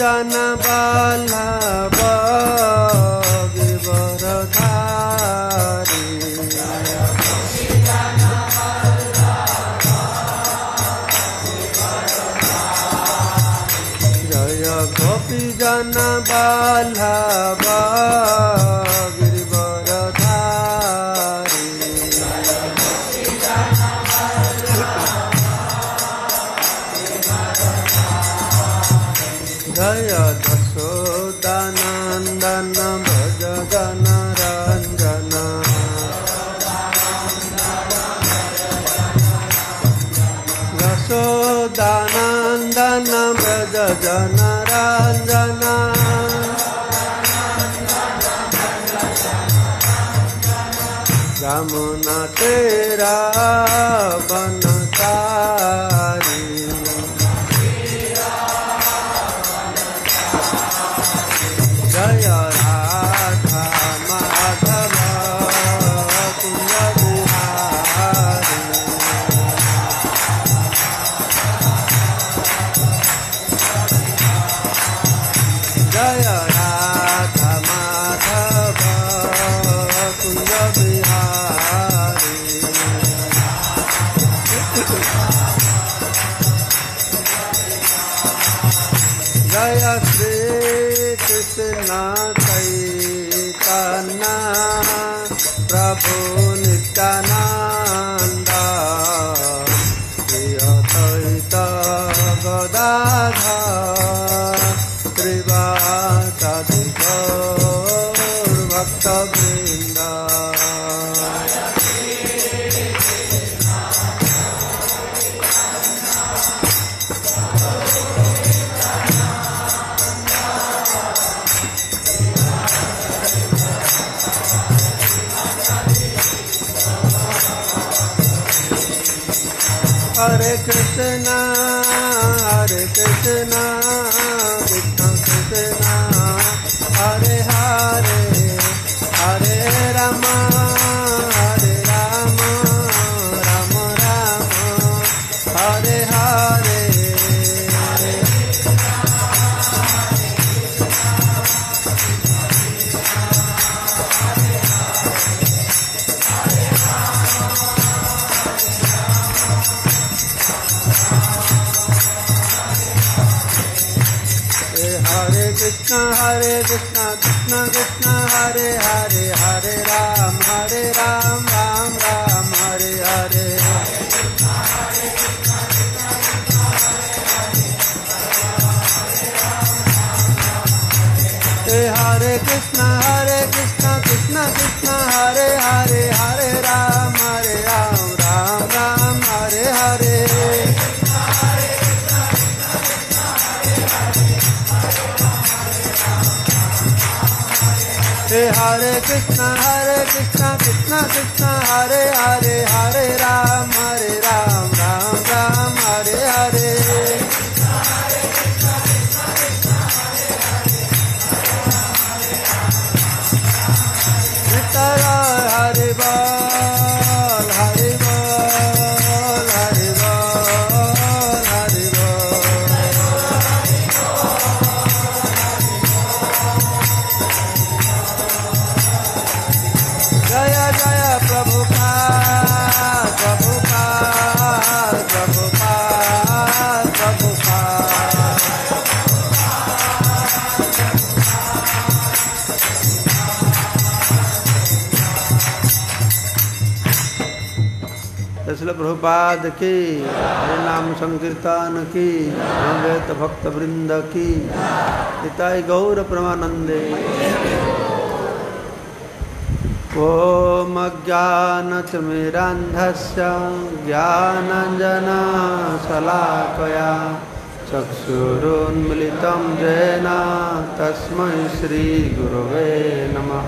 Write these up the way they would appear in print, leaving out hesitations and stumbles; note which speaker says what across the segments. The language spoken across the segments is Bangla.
Speaker 1: जन वल्लभ गिरिवरधारी जय गोपी जन वल्लभ गिरिवरधारी जय यशोदानंदन भज जन रंजन यशोदानंदन भज जन रंजन यमुना तेरा बनतारी जय राधा माधव कुंज बिहारी जय राधा माधव कुंज बिहारी जय श्री कृष्ण चैतन्य प्रभु नित्यानंद श्री अद्वैत गदाधर श्रीवासादि गौर भक्तवृंद हरे कृष्ण कृष्ण कृष्ण हरे हरे हरे राम राम राम हरे हरे कृष्ण कृष्ण कृष्ण हरे हरे हरे राम राम राम हरे हरे हरे कृष्ण कृष्ण कृष्ण हरे हरे हरे राम राम राम हरे हरे हरे कृष्ण कृष्ण कृष्ण हरे हरे हरे राम राम राम हरे हरे हरे बोल हरे बोल हरे बोल हरे बोल जय जय प्रभुपाद प्रभुपाद प्रभुपाद प्रभुपाद श्रील प्रभुपाद की हरे नाम संकीर्तन की अद्वैत भक्त वृंद की हिताय गौर परमानंदे। ओम अज्ञानतिमिरान्धस्य ज्ञानाञ्जनशलाकया चक्षुरुन्मिलितं येन तस्मै श्रीगुरवे नमः।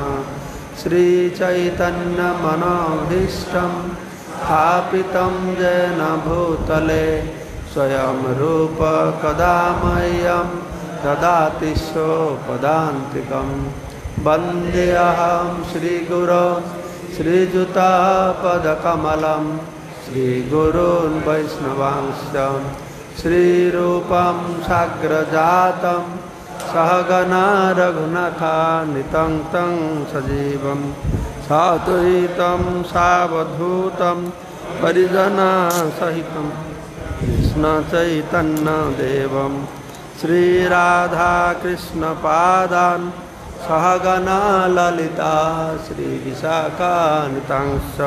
Speaker 1: श्रीचैतन्यमनोभीष्टं स्थापितं येन भूतले स्वयं रूप कदा मह्यं ददाति स्वपदान्तिकं। वन्देऽहं श्रीगुरो श्रीयुतापदकमलं श्रीगुरून् वैष्णवांश्च श्रीरूपं साग्रजातं सहगना रघुनाथान्वितं तं सजीवं साद्वैतं सावधूतं परिजनसहितं कृष्णचैतन्यदेवं श्रीराधाकृष्णपादान् सहगना ललिता श्रीविशाखान्वितांश्च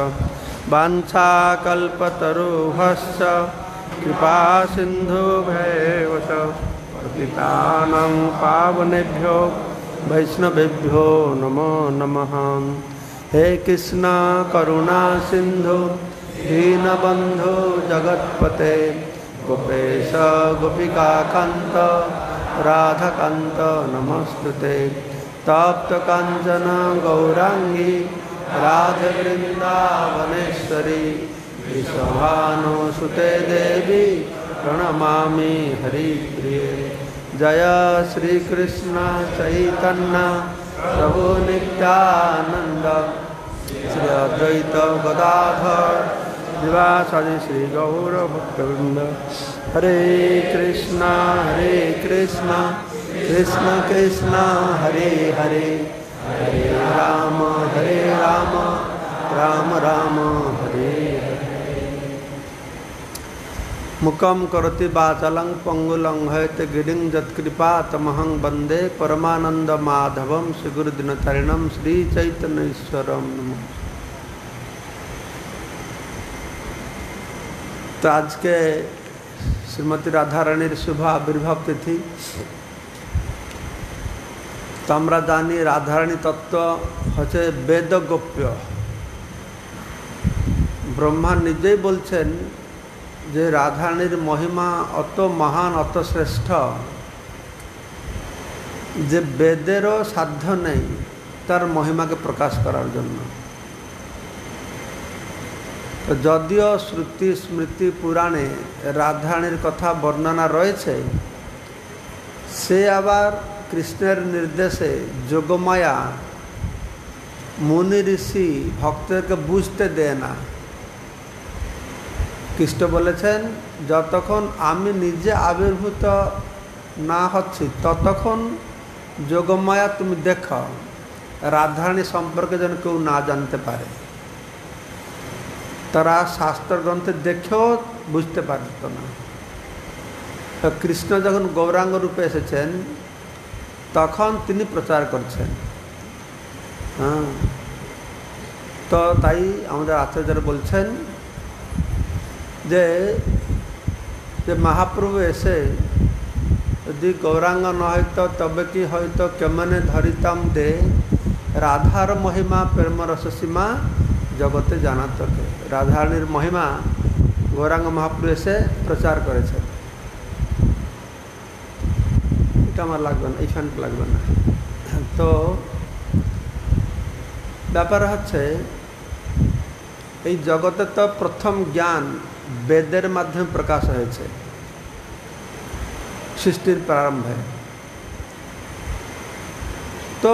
Speaker 1: वाञ्छाकल्पतरुभ्यश्च कृपासिन्धुभ्यैव च पतितानां पावनेभ्यो वैष्णवेभ्यो नमो नमः। हे कृष्ण करुणा सिंधु दीनबंधु जगत्पते गोपेश गोपिकाकांत राधाकांत नमस्तुते। तप्त कांचन गौरांगी राधे वृंदावनेश्वरी विश्वभानुसुते देवी प्रणमामि हरिप्रिये। जय श्री कृष्ण चैतन्य प्रभु नित्यानंद श्री अद्वैत गदाधर श्रीवासादि श्री गौर भक्तवृंद। हरे कृष्ण कृष्ण कृष्ण हरे हरे हरे राम राम राम हरे हरे। मुखम करोति वाचालं पंगुलं हयते गिरिं यत्कृपातमहं वंदे परमानंद माधवम श्री गुरुदिनचरणं श्री चैतन्येश्वरम नमः। तो आज के श्रीमती राधा रानी शुभ आविर्भाव तिथि। तो আমরা জানি রাধারানী তত্ত্ব হচ্ছে বেদ গোপ্য। ব্রহ্মা নিজেই বলছেন যে রাধারানীর মহিমা অত মহান অত শ্রেষ্ঠ যে বেদেরও সাধ্য নেই তার মহিমাকে প্রকাশ করার জন্য। তো যদিও শ্রুতি স্মৃতি পুরাণে রাধারানীর কথা বর্ণনা রয়েছে, সে আবার কৃষ্ণের নির্দেশে যোগমায়া মুনি ঋষি ভক্তদেরকে বুঝতে দেয় না। কৃষ্ণ বলেছেন যতক্ষণ আমি নিজে আবির্ভূত না হচ্ছি ততক্ষণ যোগমায়া তুমি দেখো, রাধারানী সম্পর্কে যেন কেউ না জানতে পারে। তারা শাস্ত্র গ্রন্থে দেখেও বুঝতে পারত না। তো কৃষ্ণ যখন গৌরাঙ্গ রূপে এসেছেন তখন তিনি প্রচার করছেন। তো তাই আমাদের আচার্যরা বলছেন যে মহাপ্রভু এসে যদি গৌরাঙ্গ ন হইত তবে কি হয়তো কেমনে ধরিতাম দে রাধার মহিমা প্রেম রস সীমা জগতে জানাত কে। রাধারানীর মহিমা গৌরাঙ্গ মহাপ্রভু এসে প্রচার করেছেন। এটা আমার লাগবে না, এই ফ্যানটা লাগবে না। তো ব্যাপার হচ্ছে এই জগতে তো প্রথম জ্ঞান বেদের মাধ্যমে প্রকাশ হয়েছে সৃষ্টির প্রারম্ভে। তো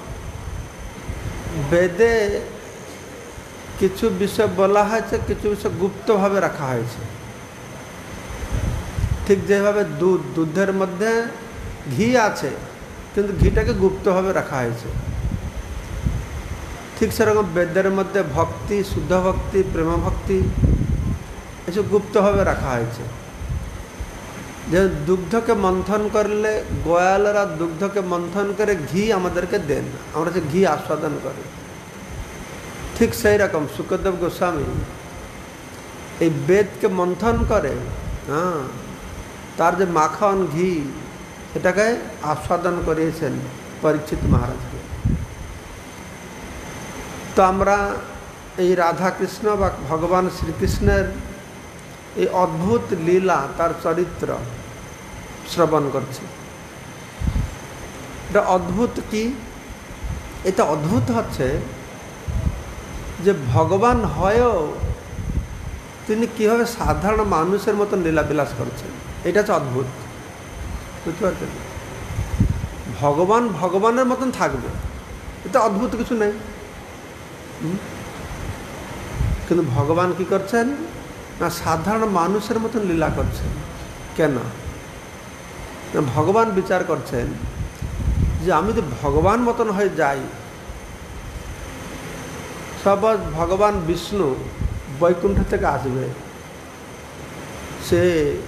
Speaker 1: বেদে কিছু বিষয় বলা হয়েছে, কিছু বিষয় গুপ্তভাবে রাখা হয়েছে। ঠিক যেভাবে দুধের মধ্যে ঘি আছে কিন্তু ঘিটাকে গুপ্তভাবে রাখা হয়েছে, ঠিক সেরকম বেদের মধ্যে ভক্তি, শুদ্ধ ভক্তি, প্রেম ভক্তি এসব গুপ্তভাবে রাখা হয়েছে। যে দুগ্ধকে মন্থন করলে গোয়ালরা দুগ্ধকে মন্থন করে ঘি আমাদেরকে দেন, আমরা যে ঘি আস্বাদন করি, ঠিক সেই রকম শুকদেব গোস্বামী এই বেদকে মন্থন করে তার যে মাখন ঘি সেটাকে আস্বাদন করিয়েছেন পরীক্ষিত মহারাজকে। তো আমরা এই রাধাকৃষ্ণ বা ভগবান শ্রীকৃষ্ণের এই অদ্ভুত লীলা, তার চরিত্র শ্রবণ করছি। এটা অদ্ভুত কি? এটা অদ্ভুত হচ্ছে যে ভগবান হয়েও তিনি কীভাবে সাধারণ মানুষের মতন লীলাবিলাস করছেন, এটা হচ্ছে অদ্ভুত। বুঝতে পারছেন? ভগবান ভগবানের মতন থাকবে, এটা অদ্ভুত কিছু নেই। কিন্তু ভগবান কি করছেন না সাধারণ মানুষের মতন লীলা করছেন। কেন? ভগবান বিচার করছেন যে আমি তো ভগবান মতন হয়ে যাই। সপোজ ভগবান বিষ্ণু বৈকুণ্ঠ থেকে আসবে, সে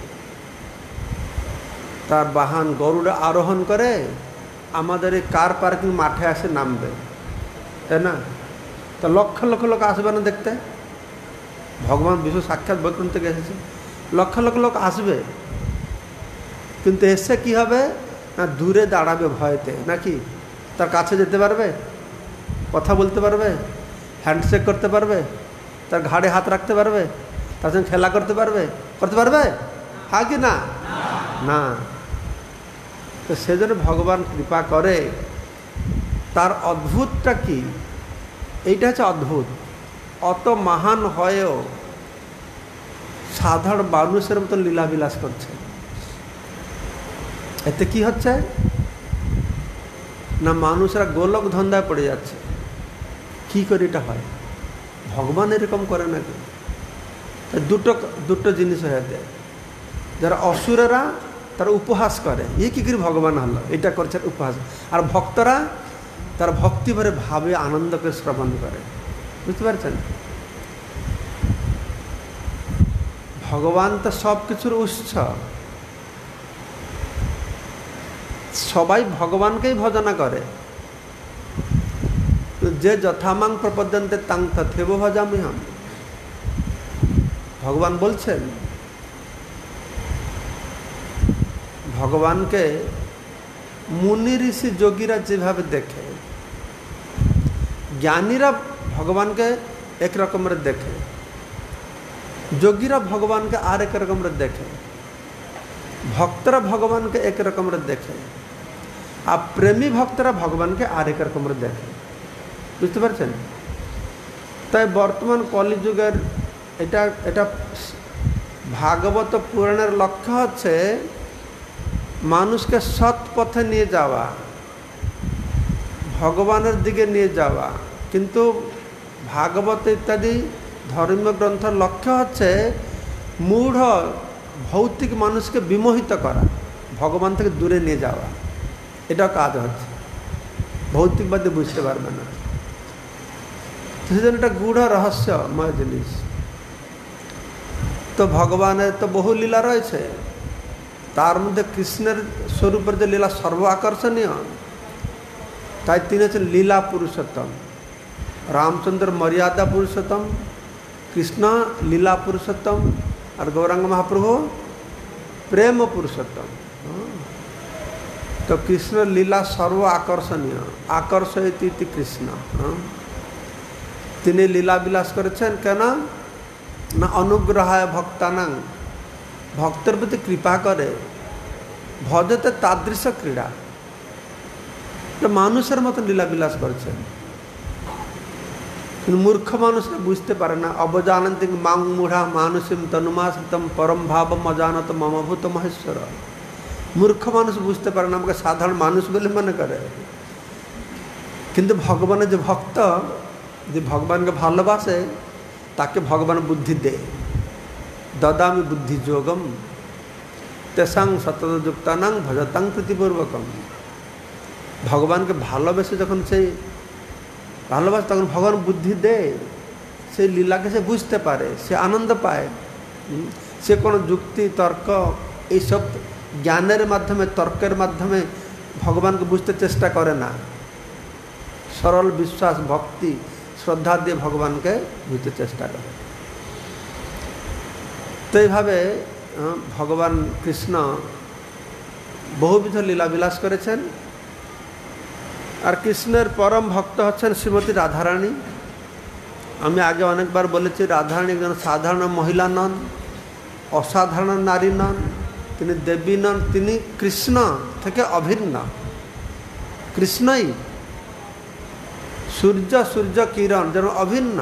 Speaker 1: তার বাহন গরুড়ে আরোহণ করে আমাদের এই কার পার্কিং মাঠে আসে নামবে, তাই না? তো লক্ষ লক্ষ লোক আসবে না দেখতে? ভগবান বিষ্ণু সাক্ষাৎ বৈকুণ্ঠ থেকে এসেছে, লক্ষ লক্ষ লোক আসবে, কিন্তু এসে কি হবে না দূরে দাঁড়াবে ভয়েতে, নাকি? তার কাছে যেতে পারবে? কথা বলতে পারবে? হ্যান্ডশেক করতে পারবে? তার ঘাড়ে হাত রাখতে পারবে? তার সঙ্গে খেলা করতে পারবে? করতে পারবে? হ্যাঁ কি না? না। তো সেজন্য ভগবান কৃপা করে। তার অদ্ভুতটা কি? এইটা হচ্ছে অদ্ভুত। অত মহান হয়েও সাধারণ মানুষের মতো লীলাবিলাস করছে। এতে কি হচ্ছে না মানুষরা গোলক ধন্দায় পড়ে যাচ্ছে। কি করে এটা হয়? ভগবান এরকম করে নাকি? দুটো জিনিস হয়ে যায়। যারা অসুরেরা তারা উপহাস করে, এ কি করে ভগবান হলো, এটা করছে উপহাস। আর ভক্তরা তারা ভক্তি ভরে ভাবে আনন্দকে শ্রবণ করে। বুঝতে পারছেন? ভগবান তো সব কিছুর উৎস। সবাই ভগবানকেই ভজনা করে। যে যথামাং প্রপদ্যন্তে তাং তথৈব ভজাম্যহম। ভগবান বলছেন, ভগবানকে মুনি ঋষি যোগীরা যেভাবে দেখে, জ্ঞানীরা ভগবানকে এক রকমের দেখে, যোগীরা ভগবানকে আর এক রকমের দেখে, ভক্তরা ভগবানকে এক রকমের দেখে, আর প্রেমী ভক্তরা ভগবানকে আর এক রকমের দেখে। বুঝতে পারছেন? তাই বর্তমান কলিযুগের এটা ভাগবত পুরাণের লক্ষ্য হচ্ছে মানুষকে সৎ পথে নিয়ে যাওয়া, ভগবানের দিকে নিয়ে যাওয়া। কিন্তু ভাগবত ইত্যাদি ধর্মীয় গ্রন্থের লক্ষ্য হচ্ছে মূঢ় ভৌতিক মানুষকে বিমোহিত করা, ভগবান থেকে দূরে নিয়ে যাওয়া। এটাও কাজ হচ্ছে। ভৌতিকবাদী বুঝতে পারবে না। সেজন্য এটা গূঢ় রহস্যময় জিনিস। তো ভগবানের তো বহু লীলা রয়েছে, তার মধ্যে কৃষ্ণের স্বরূপের যে লীলা সর্ব আকর্ষণীয়, তাই তিনি হচ্ছেন লীলা পুরুষোত্তম। রামচন্দ্র মর্যাদা পুরুষোত্তম, কৃষ্ণ লীলা পুরুষোত্তম, আর গৌরাঙ্গ মহাপ্রভু প্রেম পুরুষোত্তম। তো কৃষ্ণ লীলা সর্ব আকর্ষণীয়, আকর্ষয়তি কৃষ্ণ। তিনি লীলা বিলাস করেছেন কেন না অনুগ্রহায় ভক্তানাং, ভক্তের প্রতি কৃপা করে, ভজতে তাদৃশ ক্রীড়া। তো মানুষের মতো লীলা বিলাস করেছেন, কিন্তু মূর্খ মানুষরা বুঝতে পারে না। অবজানন্তি মাং মূঢ়া মানুষিম তনুমাশ্রিতম পরম ভাবম অজানত মমভূত মহেশ্বর। মূর্খ মানুষ বুঝতে পারে না, আমাকে সাধারণ মানুষ বলে মনে করে। কিন্তু ভগবানের যে ভক্ত, যে ভগবানকে ভালোবাসে, তাকে ভগবান বুদ্ধি দেয়। দদামি বুদ্ধি যোগম তেসাং সততযুক্তানাং ভজতাং প্রীতিপূর্বকম। ভগবানকে ভালোবেসে যখন সেই ভালোবাসে, তখন ভগবান বুদ্ধি দেয়, সেই লীলাকে সে বুঝতে পারে, সে আনন্দ পায়। সে কোনো যুক্তি তর্ক এইসব জ্ঞানের মাধ্যমে, তর্কের মাধ্যমে ভগবানকে বুঝতে চেষ্টা করে না। সরল বিশ্বাস, ভক্তি, শ্রদ্ধা দিয়ে ভগবানকে বুঝতে চেষ্টা করে। তো এইভাবে ভগবান কৃষ্ণ বহুবিধ লীলা বিলাস করেছেন। আর কৃষ্ণের পরম ভক্ত হচ্ছেন শ্রীমতী রাধারানী। আমি আগে অনেকবার বলেছি, রাধারানী একজন সাধারণ মহিলা নন, অসাধারণ নারী নন, তিনি দেবী নন, তিনি কৃষ্ণ থেকে অভিন্ন। কৃষ্ণই সূর্য কিরণ যেন অভিন্ন।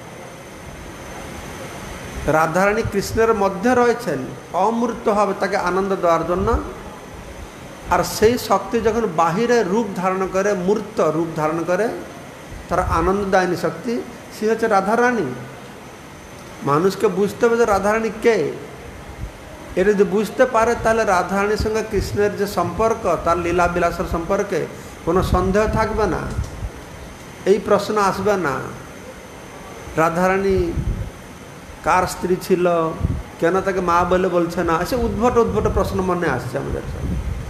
Speaker 1: রাধারানী কৃষ্ণের মধ্যে রয়েছেন অমূর্তভাবে তাকে আনন্দ দেওয়ার জন্য। আর সেই শক্তি যখন বাহিরে রূপ ধারণ করে, মূর্ত রূপ ধারণ করে, তার আনন্দদায়িনী শক্তি, সে হচ্ছে রাধারানী। মানুষকে বুঝতে হবে যে রাধারানী কে। এটা যদি বুঝতে পারে, তাহলে রাধারানীর সঙ্গে কৃষ্ণের যে সম্পর্ক, তার লীলা বিলাসের সম্পর্কে কোনো সন্দেহ থাকবে না, এই প্রশ্ন আসবে না রাধারানী কার স্ত্রী ছিল, কেন তাকে মা বলে বলছে না, এসে উদ্ভট উদ্ভট প্রশ্ন মনে আসছে আমাদের সব।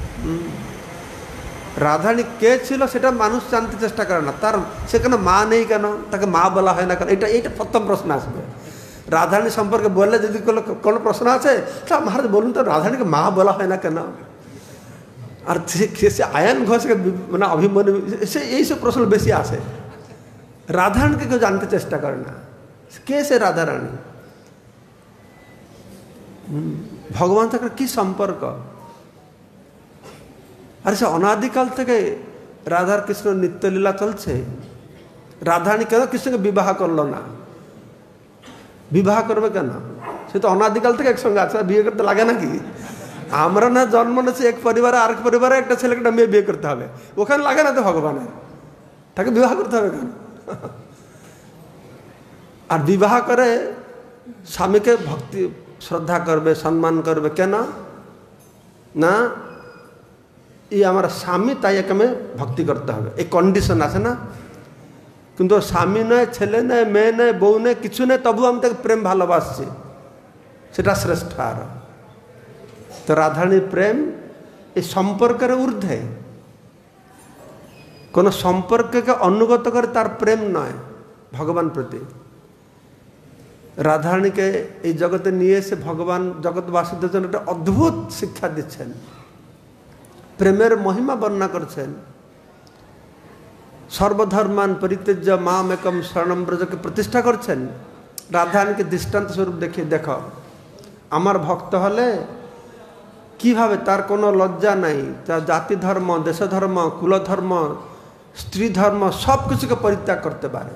Speaker 1: রাধারানী কে ছিল সেটা মানুষ জানতে চেষ্টা করে না, তার সেখানে মা নেই কেন, তাকে মা বলা হয় না কেন, এইটা প্রথম প্রশ্ন আসবে। রাধারানী সম্পর্কে বললে যদি কোনো প্রশ্ন আছে, তা মহারাজ বলুন তো রাধারানীকে মা বলা হয় না কেন। আর সে আয়ন ঘোষকে মানে অভিমন্যু, সে এইসব প্রশ্ন বেশি আসে। রাধারানীকে কেউ জানতে চেষ্টা করে না, কে সে রাধারানী, ভগবান থেকে কি সম্পর্ক। আর সে অনাদিকাল থেকে রাধার কৃষ্ণ নিত্যলীলা চলছে। রাধারানী কেন কৃষ্ণকে বিবাহ করলো না, বিবাহ করবে কেন, সে তো অনাদিকাল থেকে একসঙ্গে আছে, বিয়ে করতে লাগে নাকি? আমরা না জন্ম নিয়েছি এক পরিবারে, আরেক পরিবারে একটা ছেলেকে একটা মেয়ে বিয়ে করতে হবে, ওখানে লাগে না তো ভগবানের, তাকে বিবাহ করতে হবে কেন? আর বিবাহ করে স্বামীকে ভক্তি শ্রদ্ধা করবে, সম্মান করবে, কেন না এই আমার স্বামী, তাই একে আমি ভক্তি করতে হবে, এই কন্ডিশন আছে না। কিন্তু স্বামী নয়, ছেলে নয়, মেয়ে নয়, বউ নয়, কিছু নেই, তবু আমি তাকে প্রেম ভালোবাসছি, সেটা শ্রেষ্ঠ। আর তো রাধারানীর প্রেম এই সম্পর্কের ঊর্ধ্বে, কোনো সম্পর্ককে অনুগত করে তার প্রেম নয় ভগবান প্রতি। রাধারানীকে এই জগতে নিয়ে এসে ভগবান জগৎবাসীদের জন্য একটা অদ্ভুত শিক্ষা দিচ্ছেন, প্রেমের মহিমা বর্ণনা করছেন। সর্বধর্মান পরিত্যজ্য মাম একম শরণম ব্রজকে প্রতিষ্ঠা করছেন। রাধারানীকে দৃষ্টান্ত স্বরূপ দেখিয়ে, দেখো আমার ভক্ত হলে কিভাবে তার কোনো লজ্জা নাই, তার জাতি ধর্ম, দেশ ধর্ম, কুলধর্ম, স্ত্রী ধর্ম সব কিছুকে পরিত্যাগ করতে পারে।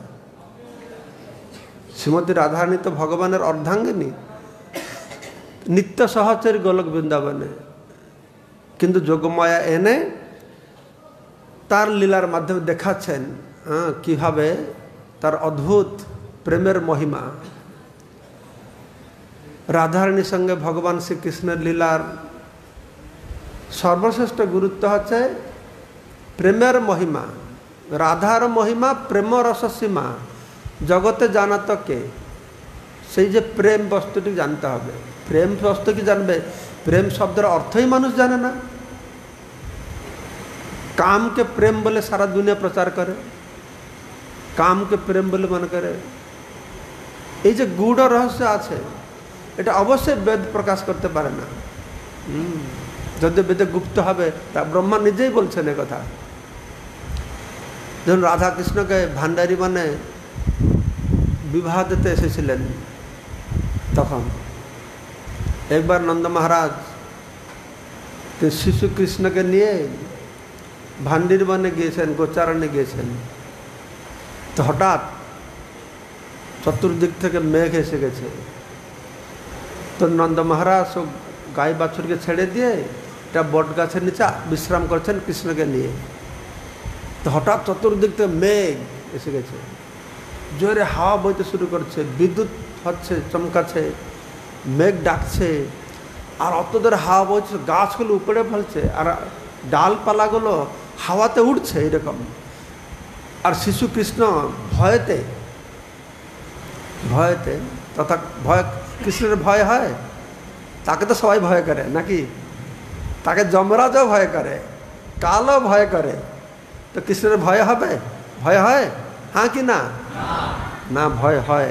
Speaker 1: শ্রীমতী রাধারানী তো ভগবানের অর্ধাঙ্গিনী, নিত্য সহচরী গোলক বৃন্দাবনে, কিন্তু যোগমায়া এনে তার লীলার মাধ্যমে দেখাচ্ছেন কিভাবে তার অদ্ভুত প্রেমের মহিমা। রাধারানীর সঙ্গে ভগবান শ্রীকৃষ্ণের লীলার সর্বশ্রেষ্ঠ গুরুত্ব হচ্ছে প্রেমের মহিমা। রাধার মহিমা প্রেম রসসীমা, জগতে জানা তো কে, সেই যে প্রেম বস্তুটি জানতে হবে। প্রেম বস্তু কি জানবে? প্রেম শব্দের অর্থই মানুষ জানে না। কামকে প্রেম বলে সারা দুনিয়া প্রচার করে, কামকে প্রেম বলে মনে করে। এই যে গূঢ় রহস্য আছে, এটা অবশ্যই বেদ প্রকাশ করতে পারে না। যদি বেদে গুপ্ত হবে, তা ব্রহ্মা নিজেই বলছেন এ কথা। যখন রাধা কৃষ্ণকে ভান্ডারী মানে বিবাহ দিতে এসেছিলেন, তখন একবার নন্দ মহারাজ শিশু কৃষ্ণকে নিয়ে ভান্ডারী বনে গিয়েছেন, গোচারণে গিয়েছেন। তো হঠাৎ চতুর্দিক থেকে মেঘ এসে গেছে। তো নন্দ মহারাজ সব গাই বাছুরকে ছেড়ে দিয়ে একটা বট গাছের নিচে বিশ্রাম করছেন কৃষ্ণকে নিয়ে। তো হঠাৎ চতুর্দিক থেকে মেঘ এসে গেছে, জোরে হাওয়া বইতে শুরু করছে, বিদ্যুৎ হচ্ছে, চমকাচ্ছে, মেঘ ডাকছে, আর অত জোরে হাওয়া বইছে, গাছগুলো উপড়ে ফেলছে, আর ডালপালাগুলো হাওয়াতে উঠছে এরকম। আর শিশু কৃষ্ণ ভয়েতে ভয়েতে তথা ভয়, কৃষ্ণের ভয় হয়, তাকে তো সবাই ভয় করে নাকি? তাকে যমরাজও ভয় করে, কালও ভয় করে, তো কৃষ্ণের ভয় হবে? ভয় হয়? হ্যাঁ কি না? না, ভয় হয়।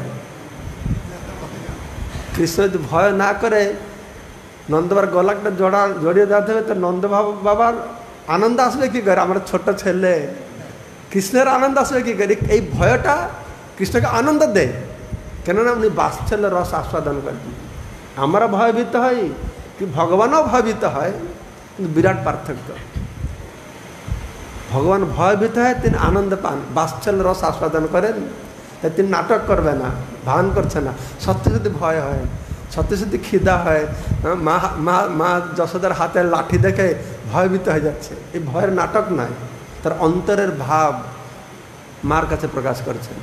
Speaker 1: কৃষ্ণ যদি ভয় না করে, নন্দবাবার গলাটা জড়িয়ে দেওয়া হবে, তো নন্দ বাবার আনন্দ আসবে কি করে? আমার ছোট ছেলে, কৃষ্ণের আনন্দ আসবে কি করে? এই ভয়টা কৃষ্ণকে আনন্দ দেয়, কেননা উনি বাৎসল্য রস আস্বাদন করেন। আমরা ভয়ভীত হই, কি ভগবানও ভয়ভীত হয়, কিন্তু বিরাট পার্থক্য। ভগবান ভয়ভীত হয়, তিনি আনন্দ পান, বাৎসল্য রস আস্বাদন করেন, তাই তিনি নাটক করবে না, ভান করছে না। সত্যি সত্যি ভয় হয়, সত্যি সত্যি খিদা হয়। মা যশোদার হাতের লাঠি দেখে ভয়ভীত হয়ে যাচ্ছে, এই ভয়ের নাটক নয়, তার অন্তরের ভাব মার কাছে প্রকাশ করছেন।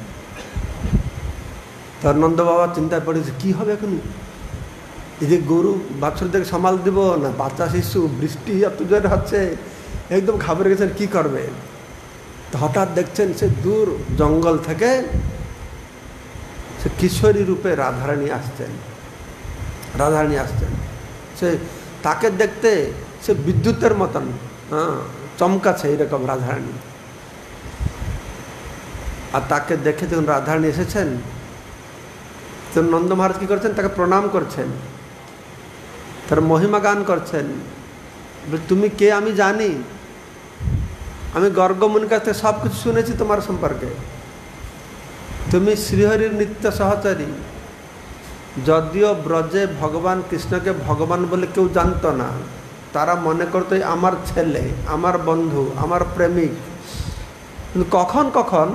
Speaker 1: তার নন্দ বাবা চিন্তায় পড়েছে, কি হবে এখন? এই যে গরু বাছুরদেরকে সামাল দিব না, বাচ্চা শিশু, বৃষ্টি এত জোরে হচ্ছে, একদম ঘাবড়ে গেছেন, কি করবে? তো হঠাৎ দেখছেন সে দূর জঙ্গল থেকে সে কিশোরী রূপে রাধারানী আসছেন। রাধারানী আসছেন, সে তাকে দেখতে সে বিদ্যুতের মতন চমকাছে এইরকম রাধারানী। আর তাকে দেখে যখন রাধারানী এসেছেন তখন নন্দ মহারাজ কী করছেন, তাকে প্রণাম করছেন, তার মহিমা গান করছেন। তুমি কে আমি জানি, আমি গর্গমুনির কাছ থেকে সব কিছু শুনেছি তোমার সম্পর্কে। তুমি শ্রীহরির নিত্য সহচারী। যদিও ব্রজে ভগবান কৃষ্ণকে ভগবান বলে কেউ জানতো না, তারা মনে করতো আমার ছেলে, আমার বন্ধু, আমার প্রেমিক। কিন্তু কখন কখন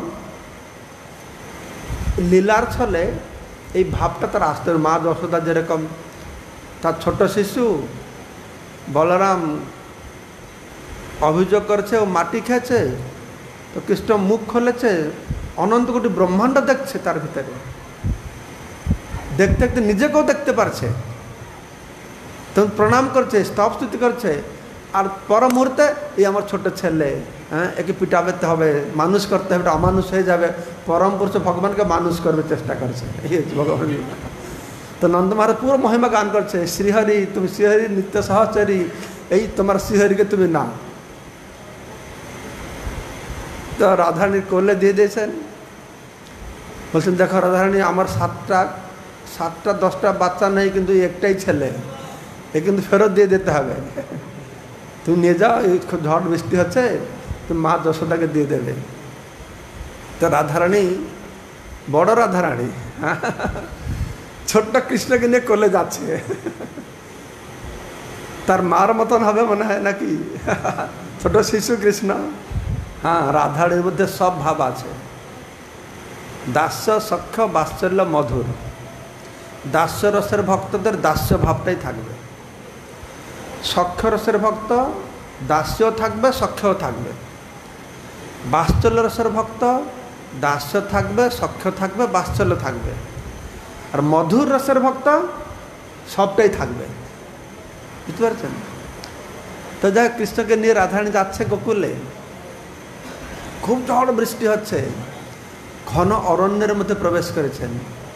Speaker 1: লীলার ছলে এই ভাবটা তার আসতে। মা যশোদা যেরকম তার ছোট শিশু বলরাম অভিযোগ করছে ও মাটি খেয়েছে, তো কৃষ্ণ মুখ খুলেছে, অনন্ত কোটি ব্রহ্মাণ্ড দেখছে তার ভিতরে, দেখতে দেখতে নিজেকেও দেখতে পারছে, তখন প্রণাম করছে, স্তব স্তুতি করছে। আর পর মুহূর্তে এই আমার ছোট ছেলে, একে পিটাবেতে হবে, মানুষ করতে হবে, অমানুষ হয়ে যাবে, পরম পুরুষ ভগবানকে মানুষ করবে চেষ্টা করছে এই ভগবান। তো নন্দ মহারাজ পুরো মহিমা গান করছে, শ্রীহরি তুমি শ্রীহরি নিত্য সহচরী, এই তোমার শ্রীহরিকে তুমি না। তো রাধারানীর কোলে দিয়ে দিয়েছেন, বলছেন দেখো রাধারানী আমার 7টা 10টা বাচ্চা নেই, কিন্তু একটাই ছেলে, এ কিন্তু ফেরত দিয়ে দিতে হবে, তুমি নিয়ে যাও, খুব ঝড় বৃষ্টি হচ্ছে, তুমি মা যশোদাকে দিয়ে দেবে। তো রাধারানী, বড় রাধারানী ছোট্ট কৃষ্ণকে নিয়ে কোলে যাচ্ছে, তার মার মতন হবে মনে হয় নাকি, ছোট শিশু কৃষ্ণ। হ্যাঁ, রাধারানীর মধ্যে সব ভাব আছে, দাস্য সখ্য বাৎসল্য মধুর। দাস্য রসের ভক্তদের দাস্য ভাবটাই থাকবে, সখ্য রসের ভক্ত দাস্যও থাকবে, সখ্যও থাকবে। বাৎসল্য রসের ভক্ত দাস্য থাকবে, সখ্য থাকবে, বাৎসল্য থাকবে। আর মধুর রসের ভক্ত সবটাই থাকবে, বুঝতে পারছেন? তো যাই কৃষ্ণকে নিয়ে রাধারানী যাচ্ছে গোকুলে, খুব ঝড় বৃষ্টি হচ্ছে, ঘন অরণ্যের মধ্যে প্রবেশ করেছেন।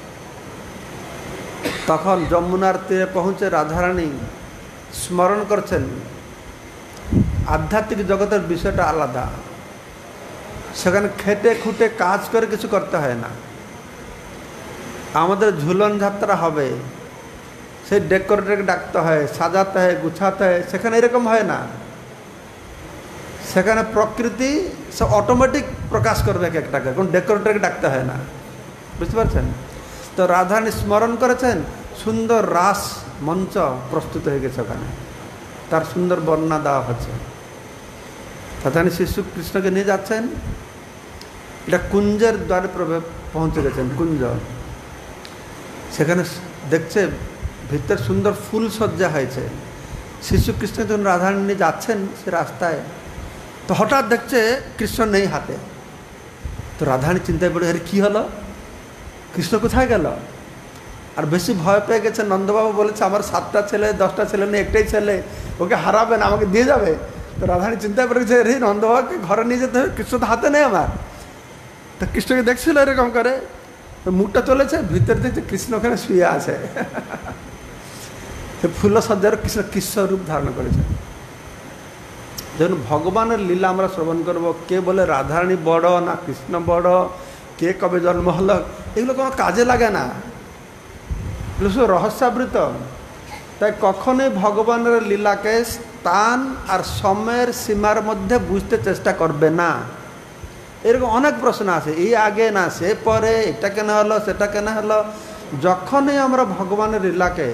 Speaker 1: তখন যমুনার তীরে পৌঁছে রাধারানী স্মরণ করছেন, আধ্যাত্মিক জগতের বিষয়টা আলাদা, সেখানে খেটে খুঁটে কাজ করে কিছু করতে হয় না। আমাদের ঝুলন যাত্রা হবে, সেই ডেকোরেটরকে ডাকতে হয়, সাজাতে হয়, গুছাতে হয়, সেখানে এরকম হয় না। সেখানে প্রকৃতি সব অটোমেটিক প্রকাশ করবে এক একটাকে, কোন ডেকোরেটরকে ডাকতে হয় না, বুঝতে পারছেন? তো রাধারানী স্মরণ করেছেন, সুন্দর রাস মঞ্চ প্রস্তুত হয়ে গেছে, ওখানে তার সুন্দর বর্ণনা দেওয়া হচ্ছে। রাধারানী শিশু কৃষ্ণকে নিয়ে যাচ্ছেন, এটা কুঞ্জের দ্বারে পৌঁছে গেছেন, কুঞ্জ। সেখানে দেখছে ভিতর সুন্দর ফুল সজ্জা হয়েছে। শিশু কৃষ্ণ যখন রাধারানী নিয়ে যাচ্ছেন সে রাস্তায়, তো হঠাৎ দেখছে কৃষ্ণ নেই হাতে। তো রাধারানী চিন্তায় পড়ে, আরে কী হলো, কৃষ্ণ কোথায় গেল? আর বেশি ভয় পেয়ে গেছে। নন্দবাবু বলেছে আমার 7টা ছেলে 10টা ছেলে নেই, একটাই ছেলে, ওকে হারাবেন, আমাকে দিয়ে যাবে। তো রাধারানী চিন্তায় পড়ে গেছে, রে নন্দবাবুকে ঘরে নিয়ে যেতে হবে, কৃষ্ণ তো হাতে নেই আমার। তো কৃষ্ণকে দেখছিল এরকম করে, মুখটা চলেছে, ভিতর দেখছে কৃষ্ণ ওখানে শুয়ে আছে। ফুল সজ্জার কৃষ্ণ কিশোর রূপ ধারণ করেছে। যখন ভগবানের লীলা আমরা শ্রবণ করব, কে বলে রাধারানী বড় না কৃষ্ণ বড়, কে কবে জন্ম হলো, এগুলো কোনো কাজে লাগে না, এগুলো শুধু রহস্যাবৃত। তাই কখনোই ভগবানের লীলাকে স্থান আর সময়ের সীমার মধ্যে বুঝতে চেষ্টা করবে না। এরকম অনেক প্রশ্ন আছে, এই আগে না সে পরে, এটা কেন হলো, সেটা কেন হলো। যখনই আমরা ভগবানের লীলাকে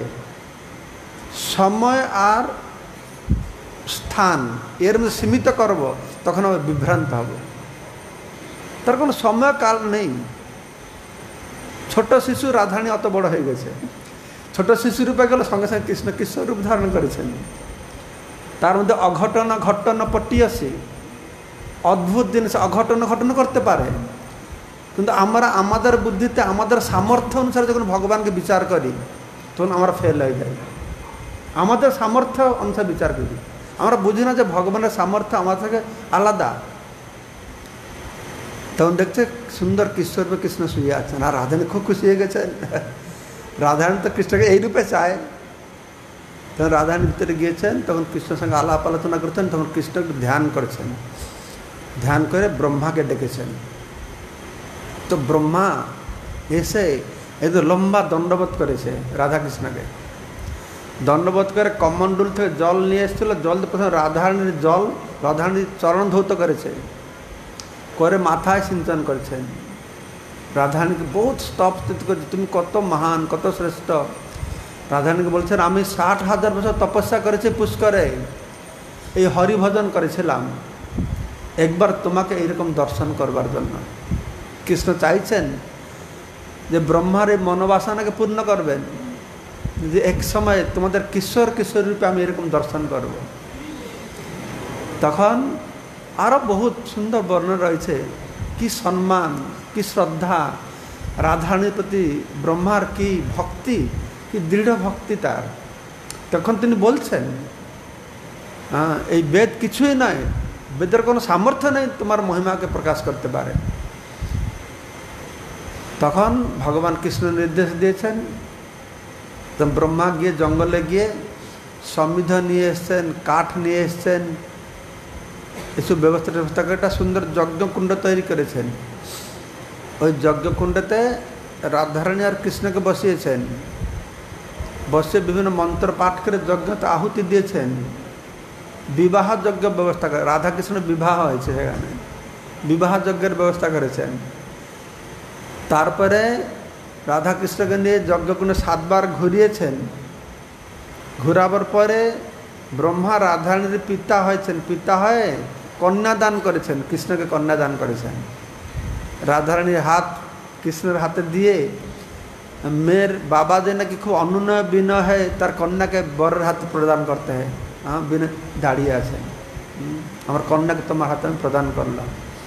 Speaker 1: সময় আর স্থান এর মধ্যে সীমিত করব, তখন আমরা বিভ্রান্ত হব। তার কোনো সময় কাল নেই। ছোট শিশু রাধারানী অত বড় হয়ে গেছে, ছোট শিশু রূপে গেল, সঙ্গে সঙ্গে কৃষ্ণ কিশোর রূপ ধারণ করেছেন। তার মধ্যে অঘটন ঘটন পটিয়সী, অদ্ভুত জিনিস অঘটন ঘটন করতে পারে। কিন্তু আমরা আমাদের বুদ্ধিতে আমাদের সামর্থ্য অনুসারে যখন ভগবানকে বিচার করি, তখন আমরা ফেল হয়ে যাই। আমাদের সামর্থ্য অনুসারে বিচার করি, আমরা বুঝি না যে ভগবানের সামর্থ্য আমার থেকে আলাদা। তখন দেখছে সুন্দর কিশোর রূপে কৃষ্ণ শুয়ে আছেন, আর রাধারানী খুব খুশি হয়ে গেছেন। রাধারানী তো কৃষ্ণকে এই রূপে চায়। তখন রাধারানী ভিতরে গিয়েছেন, তখন কৃষ্ণের সঙ্গে আলাপ আলোচনা করছেন, তখন কৃষ্ণকে ধ্যান করছেন, ধ্যান করে ব্রহ্মাকে ডেকেছেন। তো ব্রহ্মা এসে এই তো লম্বা দণ্ডবোধ করেছে রাধাকৃষ্ণকে, দণ্ডবোধ করে কমণ্ডল থেকে জল নিয়ে এসেছিল, জল প্রথমে রাধারানীর চরণ ধৌত করেছে, করে মাথায় সিঞ্চন করেছেন। রাধারানীকে বহুত স্তব স্তুতি করেছে, তুমি কত মহান, কত শ্রেষ্ঠ। রাধারানীকে বলছেন, আমি 60,000 বছর তপস্যা করেছি পুষ্করে, এই হরিভজন করেছিলাম, একবার তোমাকে এইরকম দর্শন করবার জন্য। কৃষ্ণ চাইছেন যে ব্রহ্মার এই মনোবাসনাকে পূর্ণ করবেন, যে এক সময় তোমাদের কিশোর রূপে আমি এরকম দর্শন করব। তখন আরও বহুত সুন্দর বর্ণনা রয়েছে, কি সম্মান, কি শ্রদ্ধা রাধারানীর প্রতি ব্রহ্মার, কি ভক্তি, কি দৃঢ় ভক্তি তার। তখন তিনি বলছেন, এই বেদ কিছুই নয়, বেদের কোনো সামর্থ্য নেই তোমার মহিমাকে প্রকাশ করতে পারে। তখন ভগবান কৃষ্ণ নির্দেশ দিয়েছেন, তো ব্রহ্মা গিয়ে জঙ্গলে গিয়ে সমিধ নিয়ে এসছেন, কাঠ নিয়ে এসছেন, এসব ব্যবস্থা করে একটা সুন্দর যজ্ঞকুণ্ড তৈরি করেছেন। ওই যজ্ঞকুণ্ডতে রাধারানী আর কৃষ্ণকে বসিয়েছেন, বসে বিভিন্ন মন্ত্র পাঠ করে যজ্ঞতে আহুতি দিয়েছেন। বিবাহ যজ্ঞ ব্যবস্থা করে, রাধা কৃষ্ণ বিবাহ হয়েছে সেখানে, বিবাহ যজ্ঞের ব্যবস্থা করেছেন। তারপরে রাধা কৃষ্ণকে নিয়ে যজ্ঞকুণ্ডে 7 বার ঘুরিয়েছেন। ঘুরাবার পরে ব্রহ্মা রাধারানীর পিতা হয়েছেন, পিতা হয়ে কন্যাদান করেছেন, কৃষ্ণকে কন্যাদান করেছেন। রাধারানীর হাত কৃষ্ণের হাতে দিয়ে, মেয়ের বাবা যে নাকি খুব অনুনয় বিনয় হয় তার কন্যাকে বরের হাতে প্রদান করতে হয়, বিনয় দাঁড়িয়ে আছেন, আমার কন্যাকে তোমার হাতে আমি প্রদান করলাম।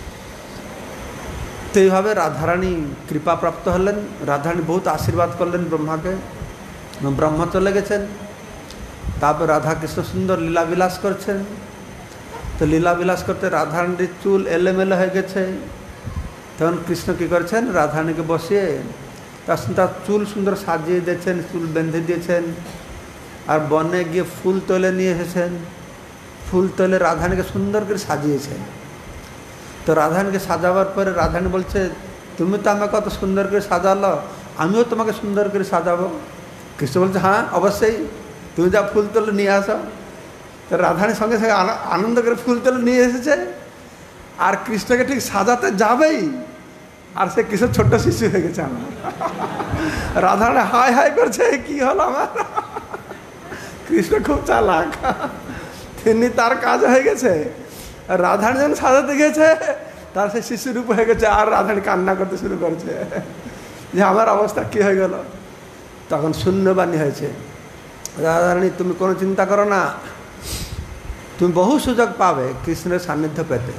Speaker 1: তো এইভাবে রাধারানী কৃপাপ্রাপ্ত হলেন। রাধারানী বহুত আশীর্বাদ করলেন ব্রহ্মাকে, ব্রহ্মা চলে গেছেন। তারপর রাধাকৃষ্ণ সুন্দর লীলাবিলাস করছেন। তো লীলাবিলাস করতে রাধারানীর চুল এলোমেলো হয়ে গেছে। তখন কৃষ্ণ কী করেছেন, রাধারানীকে বসিয়ে তার চুল সুন্দর সাজিয়ে দিয়েছেন, চুল বেঁধে দিয়েছেন, আর বনে গিয়ে ফুল তোলে নিয়ে এসেছেন। ফুল তোলে রাধারানীকে সুন্দর করে সাজিয়েছেন। তো রাধারানীকে সাজাবার পরে রাধারানী বলছে, তুমি তো আমাকে কত সুন্দর করে সাজালো, আমিও তোমাকে সুন্দর করে সাজাবো। কৃষ্ণ বলছে, হ্যাঁ অবশ্যই, তুমি যা ফুল তোলে নিয়ে আসো। তো রাধারানীর সঙ্গে সঙ্গে আনন্দ করে ফুল তোলে নিয়ে এসেছে, আর কৃষ্ণকে ঠিক সাজাতে যাবেই, আর সে কৃষ্ণ ছোট্ট শিশু হয়ে গেছে আমার। রাধারানী হাই হাই করছে, কি হলো আমার। কৃষ্ণ খুব চালাক, তিনি তার কাজ হয়ে গেছে। রাধারানী যখন সাজাতে গেছে, তার সে শিশুরূপ হয়ে গেছে, আর রাধারানী কান্না করতে শুরু করছে যে আমার অবস্থা কী হয়ে গেল। তখন শূন্যবাণী হয়েছে, রাধারানী তুমি কোনো চিন্তা করো না, তুমি বহু সুযোগ পাবে কৃষ্ণের সান্নিধ্য পেতে।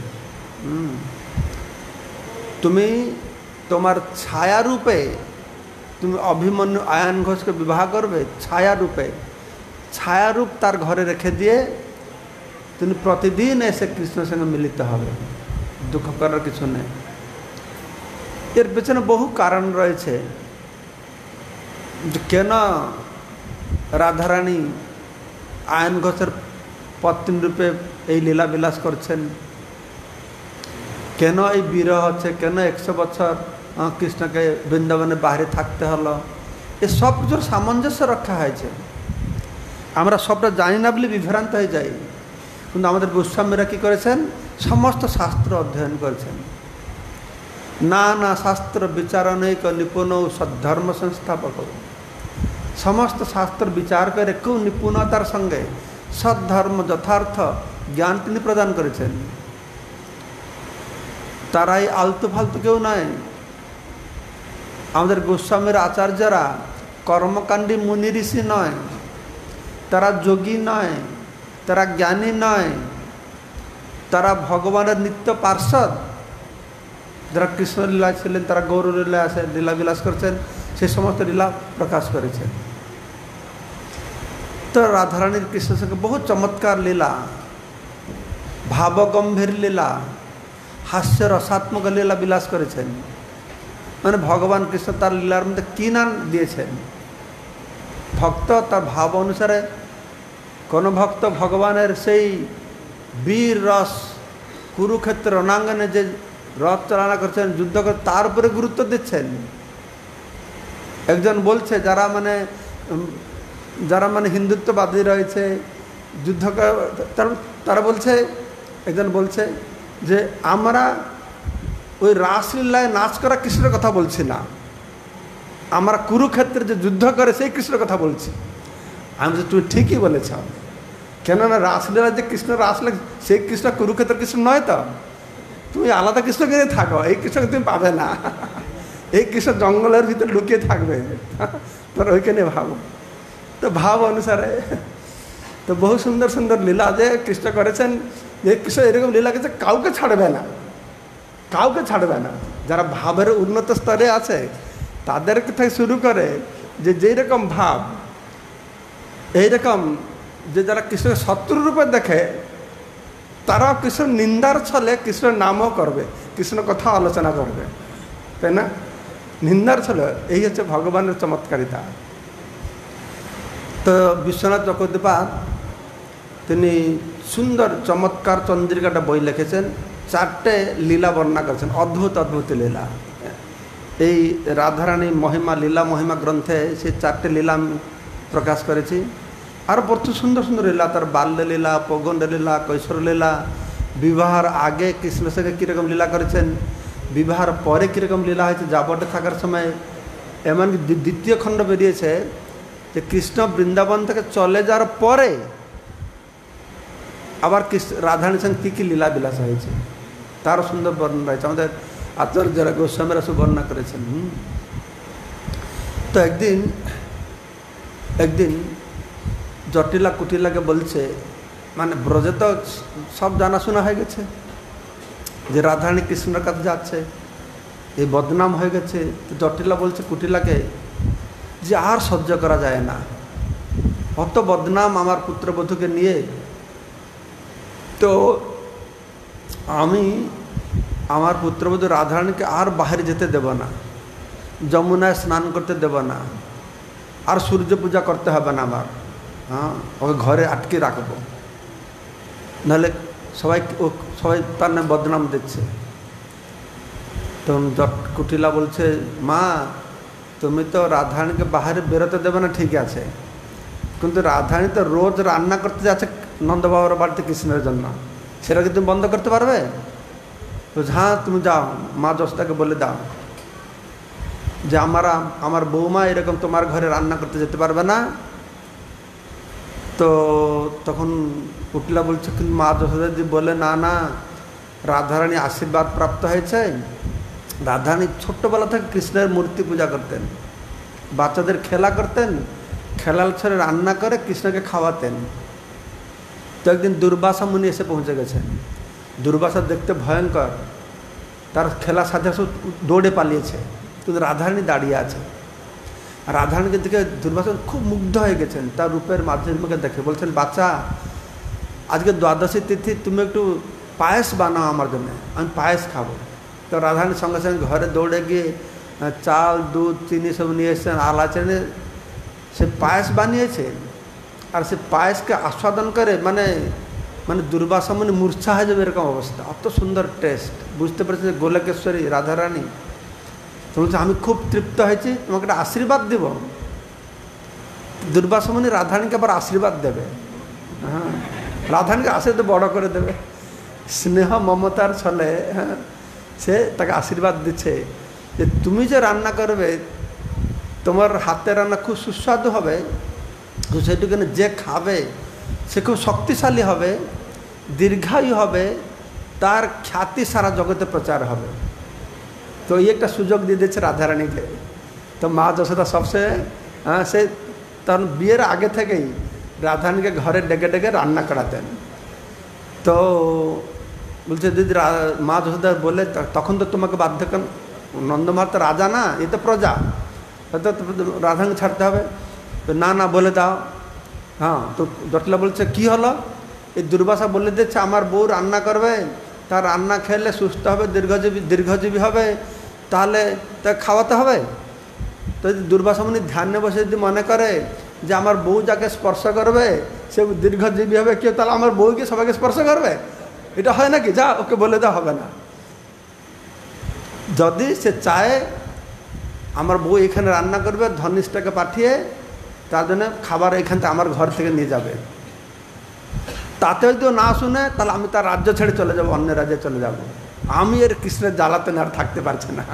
Speaker 1: তুমি তোমার ছায়ারূপে তুমি অভিমন্যু আয়ন ঘোষকে বিবাহ করবে, ছায়ারূপে, ছায়ারূপ তার ঘরে রেখে দিয়ে তুমি প্রতিদিন এসে কৃষ্ণের সঙ্গে মিলিত হবে, দুঃখ করার কিছু নেই। এর পেছনে বহু কারণ রয়েছে যে কেন রাধারানী আয়ন ঘোষের পত্নী রূপে এই লীলা বিলাস করছেন, কেন এই বিরহ হচ্ছে, কেন 100 বছর কৃষ্ণকে বৃন্দাবনের বাইরে থাকতে হলো। এ সব কিছুর সামঞ্জস্য রক্ষা হয়েছে। আমরা সবটা জানি না বলে বিভ্রান্ত হয়ে যাই, কিন্তু আমাদের গোস্বামীরা কী করেছেন, সমস্ত শাস্ত্র অধ্যয়ন করেছেন। না না শাস্ত্র বিচারণৈক নিপুণ সদ্ধর্ম সংস্থাপক, সমস্ত শাস্ত্র বিচার করে খুব নিপুণতার সঙ্গে সদ্ধর্ম যথার্থ জ্ঞান তিনি প্রদান করেছেন। তারাই আলতু ফালতু কেউ নয়। আমাদের গোস্বামীর আচার্যরা কর্মকাণ্ডী মুনি ঋষি নয়, তারা যোগী নয়, তারা জ্ঞানী নয়, তারা ভগবানের নিত্য পার্ষদ। যারা কৃষ্ণলীলা ছিলেন, তারা গৌরলীলা আছে, লীলাবিলাস করেছেন, সে সমস্ত লীলা প্রকাশ করেছেন। তো রাধারানীর কৃষ্ণের সঙ্গে বহু চমৎকার লীলা, ভাবগম্ভীর লীলা, हास्य रसात्मक लीला বিলাস করেছেন। মানে ভগবান কৃষ্ণ তার লীলার মধ্যে কী না দিয়েছেন। ভক্ত তার ভাব অনুসারে, কোনো ভক্ত ভগবানের সেই বীর রস কুরুক্ষেত্র রণাঙ্গনে যে রথ চালনা করছেন, যুদ্ধ করে, তার উপরে গুরুত্ব দিচ্ছেন। একজন বলছে যারা মানে হিন্দুত্ববাদী রয়েছে, যুদ্ধ তারা বলছে, একজন বলছে যে আমরা ওই রাসলীলায় নাচ করা কৃষ্ণের কথা বলছি না, আমরা কুরুক্ষেত্রে যে যুদ্ধ করে সেই কৃষ্ণের কথা বলছি। আমি বলছি তুমি ঠিকই বলেছ, কেননা রাসলীলায় যে কৃষ্ণ রাসলীলা সেই কৃষ্ণ কুরুক্ষেত্রের কৃষ্ণ নয় তো, তুমি আলাদা কৃষ্ণকে নিয়ে থাকো, এই কৃষ্ণকে তুমি পাবে না, এই কৃষ্ণ জঙ্গলের ভিতরে লুকিয়ে থাকবে, তোর ওইখানে ভাবো। তো ভাব অনুসারে তো বহু সুন্দর সুন্দর লীলা যে কৃষ্ণ করেছেন, যে কৃষ্ণ এরকম লীলা করেছে কাউকে ছাড়বে না, কাউকে ছাড়বে না। যারা ভাবের উন্নত স্তরে আছে তাদের থেকে শুরু করে যে যেই রকম ভাব, এইরকম যে যারা কৃষ্ণকে শত্রু রূপে দেখে, তারাও কৃষ্ণ নিন্দার ছলে কৃষ্ণের নামও করবে, কৃষ্ণ কথা আলোচনা করবে, তাই না? নিন্দার ছলে, এই হচ্ছে ভগবানের চমৎকারিতা। তো বিশ্বনাথ চক্রবর্তীপাদ তিনি সুন্দর চমৎকার চন্দ্রিকাটা বই লিখেছেন, 4টে লীলা বর্ণনা করেছেন, অদ্ভুত অদ্ভুত লীলা। এই রাধারানী মহিমা লীলা মহিমা গ্রন্থে সেই 4টে লীলা আমি প্রকাশ করেছি। আর প্রচুর সুন্দর সুন্দর লীলা, তার বাল্যলীলা, পৌগণ্ড লীলা, কৈশোর লীলা, বিবাহের আগে কৃষ্ণের সঙ্গে কীরকম লীলা করেছেন, বিবাহের পরে কীরকম লীলা হয়েছে, জাবটে থাকার সময়। এমনকি দ্বিতীয় খণ্ড বেরিয়েছে যে কৃষ্ণ বৃন্দাবন থেকে চলে যাওয়ার পরে আবার রাধারানীর সঙ্গে কী কী লীলা বিলাস হয়েছে, তারও সুন্দর বর্ণনা রয়েছে। আমাদের আচার্যরা গোস্বামীরা সব বর্ণনা করেছেন। তো একদিন জটিলা কুটিলাকে বলছে, মানে ব্রজে তো সব জানাশোনা হয়ে গেছে যে রাধারানী কৃষ্ণের কাছে যাচ্ছে, এই বদনাম হয়ে গেছে। তো জটিলা বলছে কুটিলাকে যে আর সহ্য করা যায় না, অত বদনাম আমার পুত্রবধূকে নিয়ে, তো আমি আমার পুত্রবধূ রাধারানীকে আর বাইরে যেতে দেব না, যমুনায় স্নান করতে দেব না, আর সূর্য পূজা করতে হবে না আমার, হ্যাঁ, ওকে ঘরে আটকে রাখবো, নাহলে সবাই তার নামে বদনাম দিচ্ছে। তখন কুটিলা বলছে, মা তুমি তো রাধারানীকে বাইরে বেরোতে দেবে না, ঠিক আছে, কিন্তু রাধারানী তো রোজ রান্না করতে যাচ্ছে নন্দবাবুর বাড়িতে কৃষ্ণের জন্য, সেটা কি তুমি বন্ধ করতে পারবে? বলছে হ্যাঁ তুমি যাও, মা যশোদাকে বলে দাও যে আমার বৌমা এরকম তোমার ঘরে রান্না করতে যেতে পারবে না। তো তখন কুটিলা বলছে, কিন্তু মা যশোদাজি বলে না না, রাধারানী আশীর্বাদ প্রাপ্ত হয়েছে। রাধারানী ছোট্টবেলা থেকে কৃষ্ণের মূর্তি পূজা করতেন, বাচ্চাদের খেলা করতেন, খেলার ছেড়ে রান্না করে কৃষ্ণকে খাওয়াতেন। তো একদিন দুর্বাসা মুনি এসে পৌঁছে গেছেন। দুর্বাসা দেখতে ভয়ঙ্কর, তার খেলার সাথে সব দৌড়ে পালিয়েছে, কিন্তু রাধারানী দাঁড়িয়ে আছে। রাধারানীকে দেখে দুর্বাসা খুব মুগ্ধ হয়ে গেছেন, তার রূপের মাধ্যমকে দেখে বলছেন, বাচ্চা আজকে দ্বাদশী তিথি, তুমি একটু পায়েস বানাও আমার জন্য, আমি পায়েস খাবো। তো রাধারানীর সঙ্গে সঙ্গে ঘরে দৌড়ে গিয়ে চাল দুধ চিনি সব নিয়ে এসেছেন, আলাচনে সে পায়েস বানিয়েছেন। আর সে পায়েসকে আস্বাদন করে মানে দুর্বাসা মুনি মূর্ছা হয়ে যাবে এরকম অবস্থা, অত সুন্দর টেস্ট। বুঝতে পেরেছে যে গোলকেশ্বরী রাধারানী। তো বলছে আমি খুব তৃপ্ত হয়েছি, তোমাকে একটা আশীর্বাদ দেব। দুর্বাসা মুনি রাধারানীকে আবার আশীর্বাদ দেবে, হ্যাঁ, রাধারানীকে আশীর্বাদ বড় করে দেবে, স্নেহ মমতার ছলে, হ্যাঁ, সে তাকে আশীর্বাদ দিচ্ছে যে তুমি যে রান্না করবে, তোমার হাতের রান্না খুব সুস্বাদু হবে, সেটুকুনে যে খাবে সে খুব শক্তিশালী হবে, দীর্ঘায়ু হবে, তার খ্যাতি সারা জগতে প্রচার হবে। তো এই একটা সুযোগ দিয়ে দিচ্ছে রাধারানীকে। তো মা যশোদা সবচেয়ে সে তখন বিয়ের আগে থেকেই রাধারানীকে ঘরে ডেকে ডেকে রান্না করাতেন। তো বলছে দিদি, মা যশোদা বলে তখন তো তোমাকে বাধ্য করেন, নন্দমার তো রাজা না, এ তো প্রজা, তো রাধারানীকে ছাড়তে হবে। তো না না বলে দাও। হ্যাঁ, তো জটিলা বলছে কি হলো, এই দুর্বাসা বলে দিচ্ছে আমার বউ রান্না করবে, তা তার রান্না খেলে সুস্থ হবে, দীর্ঘজীবী হবে, তাহলে তাকে খাওয়াতে হবে। তো যদি দুর্বাসা মুনি ধ্যানে বসে যদি মনে করে যে আমার বউ যাকে স্পর্শ করবে সে দীর্ঘজীবী হবে, কেউ তাহলে আমার বউকে সবাইকে স্পর্শ করবে? এটা হয় নাকি? যা ওকে বলে দেওয়া হবে না। যদি সে চায় আমার বউ এখানে রান্না করবে, ধনিষ্ঠটাকে পাঠিয়ে তার জন্য খাবার এখান থেকে আমার ঘর থেকে নিয়ে যাবে, তাতে যদি না শুনে তাহলে আমি তার রাজ্য ছেড়ে চলে যাব, অন্য রাজ্যে চলে যাব। আমি এর কৃষ্ণের জ্বালাতে আর থাকতে পারছি না।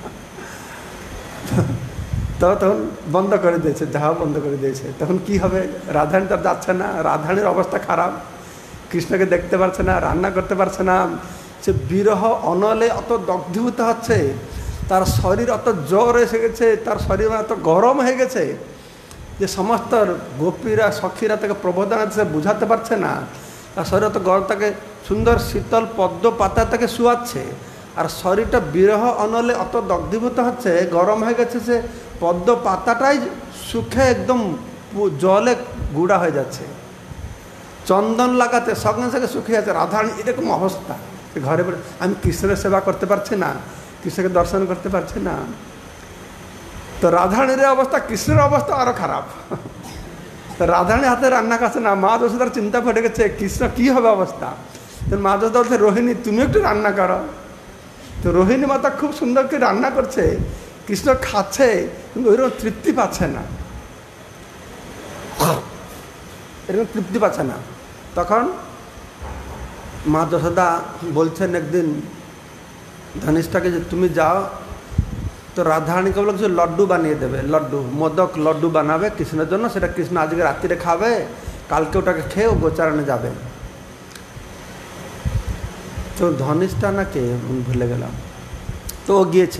Speaker 1: তখন বন্ধ করে দিয়েছে, যাওয়া বন্ধ করে দিয়েছে। তখন কি হবে? রাধারানী তার যাচ্ছে না, রাধারানীর অবস্থা খারাপ, কৃষ্ণকে দেখতে পারছে না, রান্না করতে পারছে না। সে বিরহ অনলে অত দগ্ধীভূত হচ্ছে, তার শরীর অত জ্বর এসে গেছে, তার শরীর এত গরম হয়ে গেছে যে সমস্ত গোপীরা সখীরা তাকে প্রবোধন সে বুঝাতে পারছে না। তার শরীর অত গরম, তাকে সুন্দর শীতল পদ্ম পাতা তাকে শুয়াচ্ছে, আর শরীরটা বিরহ অনলে অত দগ্ধীভূত হচ্ছে, গরম হয়ে গেছে, সে পদ্ম পাতাটাই শুকে একদম জলে গুঁড়া হয়ে যাচ্ছে। চন্দন লাগাতে সঙ্গে সঙ্গে শুকিয়ে যাচ্ছে। রাধারানী এরকম অবস্থা, ঘরে বলে আমি কৃষ্ণের সেবা করতে পারছি না, কৃষ্ণকে দর্শন করতে পারছি না। তো রাধারানীর অবস্থা, কৃষ্ণের অবস্থা আরো খারাপ। তো রাধারানী হাতে রান্না খাচ্ছে না, মা যশোদার চিন্তা পড়ে গেছে কৃষ্ণ কি হবে অবস্থা। তো মা যশোদা বলছে রোহিণী তুমি একটু রান্না করো। তো রোহিণী মাতা খুব সুন্দর করে রান্না করছে, কৃষ্ণ খাচ্ছে কিন্তু ওইরকম তৃপ্তি পাচ্ছে না, এরকম তৃপ্তি পাচ্ছে না। তখন মা যশোদা বলছেন একদিন ধনিষ্ঠাকে যে তুমি যাও, তো রাধারানীকে বলে কিছু লড্ডু বানিয়ে দেবে, লড্ডু মোদক লড্ডু বানাবে কৃষ্ণের জন্য, সেটা কৃষ্ণ আজকে রাত্রিরে খাবে, কালকে ওটাকে খেয়ে ও গোচারণে যাবে। তো ধনিষ্ঠা না কে ভুলে গেলাম, তো ও গিয়েছে,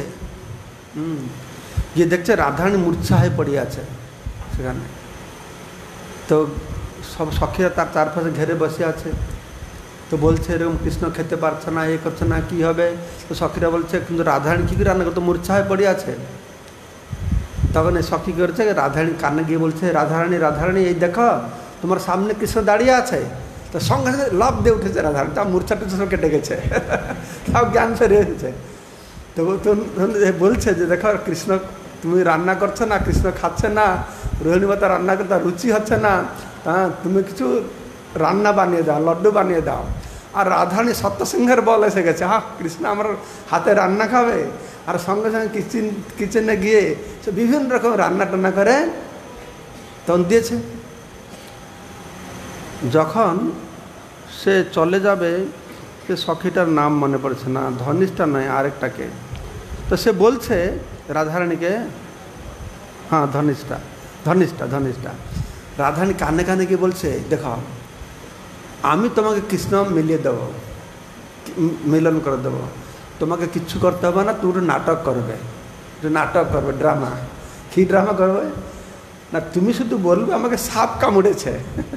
Speaker 1: গিয়ে দেখছে রাধারানী মূর্ছা হয়ে পড়ে আছে সেখানে। তো সব সখীরা তার চারপাশে ঘেরে বসে আছে। তো বলছে এরকম কৃষ্ণ খেতে পারছে না, এ করছে না, কি হবে? তো সখীরা বলছে কিন্তু রাধারানী কী করে রান্না করতো, মূর্ছা হয়ে পড়ে আছে। তখন এই সখী করেছে রাধারানী কানে গিয়ে বলছে রাধারানী রাধারানী এই দেখো তোমার সামনে কৃষ্ণ দাঁড়িয়ে আছে। তো সঙ্গে সঙ্গে লাভ দিয়ে উঠেছে রাধারানী, তার মূর্ছাটা সব কেটে গেছে, তাও জ্ঞান ফেরে এসেছে। তো বলছে যে দেখো কৃষ্ণ তুমি রান্না করছো না, কৃষ্ণ খাচ্ছে না, রোহিণী মাতা রান্না করতে রুচি হচ্ছে না, হ্যাঁ তুমি কিছু রান্না বানিয়ে দাও, লড্ডু বানিয়ে দাও। আর রাধারানী সত্যসিংহের বল এসে গেছে, হ্যাঁ কৃষ্ণ আমার হাতে রান্না খাবে। আর সঙ্গে সঙ্গে কিচেনে গিয়ে সে বিভিন্ন রকম রান্না টান্না করে তখন দিয়েছে। যখন সে চলে যাবে, সে সখীটার নাম মনে পড়ছে না, ধনিষ্ঠা নয় আরেকটাকে, তো সে বলছে রাধারানীকে, হ্যাঁ ধনিষ্ঠা ধনিষ্ঠা ধনিষ্ঠা রাধারানী কানে কানে গিয়ে বলছে দেখো আমি তোমাকে কৃষ্ণ মিলিয়ে দেবো, মিলন করে দেবো, তোমাকে কিচ্ছু করতে হবে না, তুমি নাটক করবে, নাটক করবে, ড্রামা। কী ড্রামা করবে না, তুমি শুধু বলবে আমাকে সাপ কামড়েছে,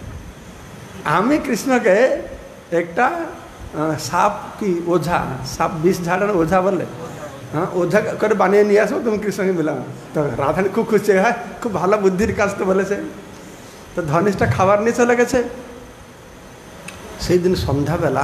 Speaker 1: আমি কৃষ্ণকে একটা সাপ কি ওঝা, সাপ বিষ ঝাড়ানো ওঝা বলে, হ্যাঁ ওঝা করে বানিয়ে নিয়ে আসবো, তুমি কৃষ্ণকে মিলাম। তো রাধারানী খুব খুশি, হ্যাঁ খুব ভালো বুদ্ধির কাজ তো বলেছে। তো ধনিষ্ঠা খাবার নিয়ে চলে গেছে। সেই দিন সন্ধ্যাবেলা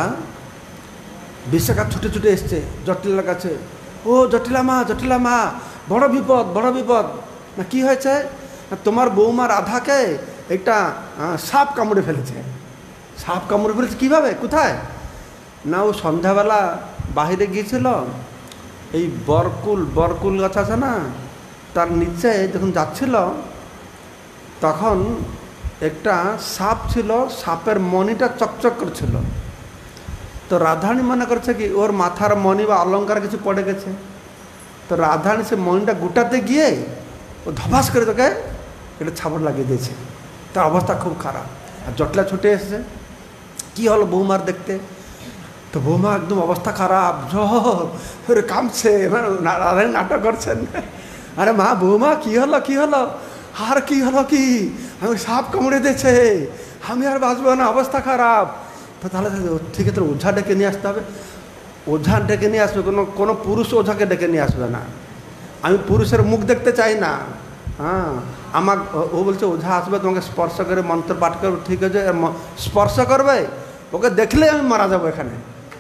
Speaker 1: বিশাখা ছুটে ছুটে এসছে জটিলার কাছে, ও জটিলা মা বড় বিপদ, বড় বিপদ। না কি হয়েছে? না তোমার বৌমা রাধাকে একটা সাপ কামড়ে ফেলেছে। সাপ কামড়ে ফেলেছে কীভাবে, কোথায়? না ও সন্ধ্যাবেলা বাহিরে গিয়েছিল, এই বরকুল গাছ আছে না, তার নিচে যখন যাচ্ছিল তখন একটা সাপ ছিল, সাপের মণিটা চকচক করছিল। তো রাধারানী মনে করছে কি ওর মাথার মণি বা অলঙ্কার কিছু পড়ে গেছে। তো রাধারানী সে মণিটা গুটাতে গিয়ে ও ধপাস করে তোকে এটা ছাপড় লাগিয়ে দিয়েছে। তার অবস্থা খুব খারাপ। আর জটলা ছুটে এসেছে, কি হলো বৌমার দেখতে? তো বৌমা একদম অবস্থা খারাপ, জ্বর কামছে, রাধারানী নাটক করছেন। আরে মা বৌমা কি হলো আর কি হলো কি, আমি সাপ কামড়ে দিয়েছে, আমি আর বাঁচবো না, অবস্থা খারাপ। তো তাহলে ঠিক আছে ওঝা ডেকে নিয়ে আসতে হবে। ওঝা ডেকে নিয়ে আসবে, কোনো পুরুষ ওঝাকে ডেকে নিয়ে আসবে না, আমি পুরুষের মুখ দেখতে চাই না। হ্যাঁ আমার ও বলছে ওঝা আসবে তোমাকে স্পর্শ করে মন্ত্র পাঠ করবে, ঠিক আছে স্পর্শ করবে, ওকে দেখলে আমি মারা যাবো এখানে।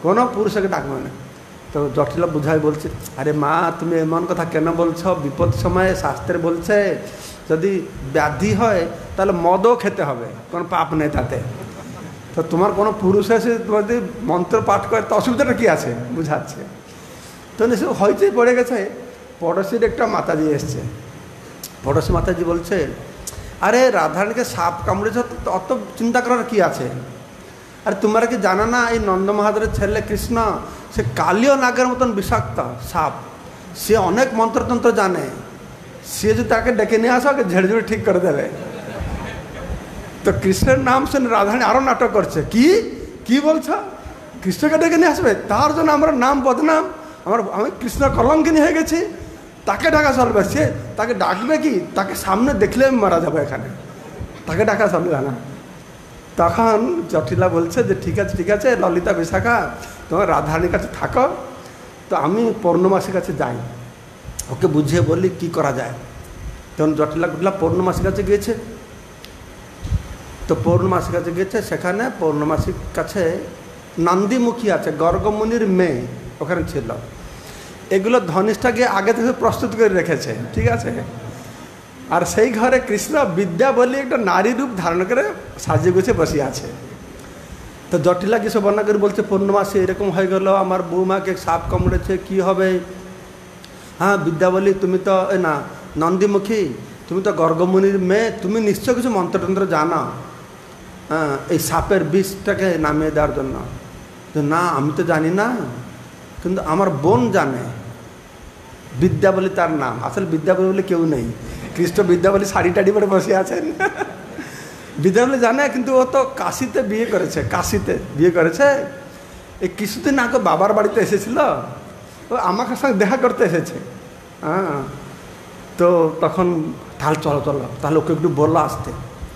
Speaker 1: কোনো পুরুষকে ডাকবে না। তো জটিলা বুঝাই বলছে, আরে মা তুমি এমন কথা কেন বলছো? বিপদ সময়ে শাস্ত্রে বলছে যদি ব্যাধি হয় তাহলে মদও খেতে হবে, কোনো পাপ নেই তাতে। তো তোমার কোনো পুরুষ এসে তোমার যদি মন্ত্র পাঠ করে তো অসুবিধাটা কী আছে বুঝাচ্ছে। তো সে হইচই পড়ে গেছে। পড়োশির একটা মাতাজি এসছে। পড়োশি মাতাজি বলছে, আরে রাধারানীকে সাপ কামড়েছ, অত চিন্তা করার কি আছে? আর তোমরা কি জানো না এই নন্দ মহাদেবের ছেলে কৃষ্ণ সে কালীয় নাগের মতন বিষাক্ত সাপ, সে অনেক মন্ত্রতন্ত্র জানে, সে যদি তাকে ডেকে নিয়ে আসো ওকে ঝেড়ে ঝেড়ে ঠিক করে দেবে। তো কৃষ্ণের নাম শুনে রাধারানী আরও নাটক করছে, কি বলছো? কৃষ্ণকে ডেকে নিয়ে আসবে? তার জন্য আমরা নাম বদনাম, আমি কৃষ্ণ কলঙ্কিনী হয়ে গেছি, তাকে ডাকা চলবে? সে তাকে ডাকবে কি? তাকে সামনে দেখলে আমি মারা যাবো এখানে, তাকে ডাকা চলবে না। তখন জটিলা বলছে যে ঠিক আছে ললিতা বিশাখা তোমার রাধারানীর কাছে থাকো, তো আমি পূর্ণমাসীর কাছে যাই, ওকে বুঝিয়ে বললি কি করা যায়। তখন জটিলা কুটিলা পূর্ণমাসীর কাছে গিয়েছে। তো পূর্ণমাসীর কাছে গিয়েছে, সেখানে পূর্ণমাসীর কাছে নন্দীমুখী আছে, গর্গমুনির মেয়ে ওখানে ছিল। এগুলো ধনিষ্ঠা গিয়ে আগে থেকে প্রস্তুত করে রেখেছে, ঠিক আছে। আর সেই ঘরে কৃষ্ণ বিদ্যা বলে একটা নারী রূপ ধারণ করে সাজিয়ে গুছিয়ে বসে আছে। তো জটিলা কিছু বর্ণনা করে বলছে, পূর্ণমাসী এরকম হয়ে গেল, আমার বৌমাকে সাপ কামড়েছে, কি হবে? হ্যাঁ বিদ্যা বলি, তুমি তো না নন্দীমুখী, তুমি তো গর্গমুনির মেয়ে, তুমি নিশ্চয় কিছু মন্ত্রতন্ত্র জানো, হ্যাঁ এই সাপের বিষটাকে নামিয়ে দেওয়ার জন্য। তো না আমি তো জানি না, কিন্তু আমার বোন জানে, বিদ্যাবলী তার নাম। আসলে বিদ্যাবলী বলে কেউ নেই, কৃষ্ণ বিদ্যাবলী শাড়ি টাড়ি পরে বসে আছেন। বিদ্যাবলী জানে, কিন্তু ও তো কাশিতে বিয়ে করেছে। এই কিছুদিন আগে বাবার বাড়িতে এসেছিল, ও আমার সঙ্গে দেখা করতে এসেছে। হ্যাঁ তো তখন তাহলে চলো তাহলে ওকে একটু বললো আসতে।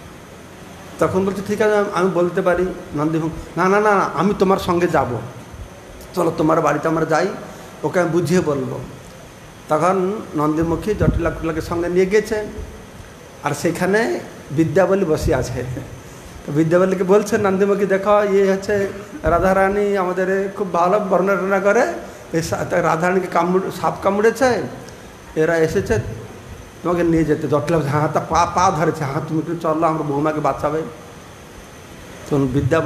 Speaker 1: তখন বলছে ঠিক আছে আমি বলতে পারি। নন্দী না আমি তোমার সঙ্গে যাব, চলো তোমার বাড়িতে আমরা যাই, ওকে আমি বুঝিয়ে বলবো। তখন নন্দীমুখী জটিলা কুটিলাকে সঙ্গে নিয়ে গেছে, আর সেখানে বিদ্যাবলী বসে আছে। তো বিদ্যাবলীকে বলছে নন্দীমুখী, দেখো ইয়ে হচ্ছে রাধারানী, আমাদের খুব ভালো বর্ণনা করে, এই রাধারানীকে সাপ কামড়েছে, এরা এসেছে তোমাকে নিয়ে যেতে। জটিলা হ্যাঁ তা পা ধরেছে, হ্যাঁ তুমি একটু চলো আমার বৌমাকে বাঁচাবে। তখন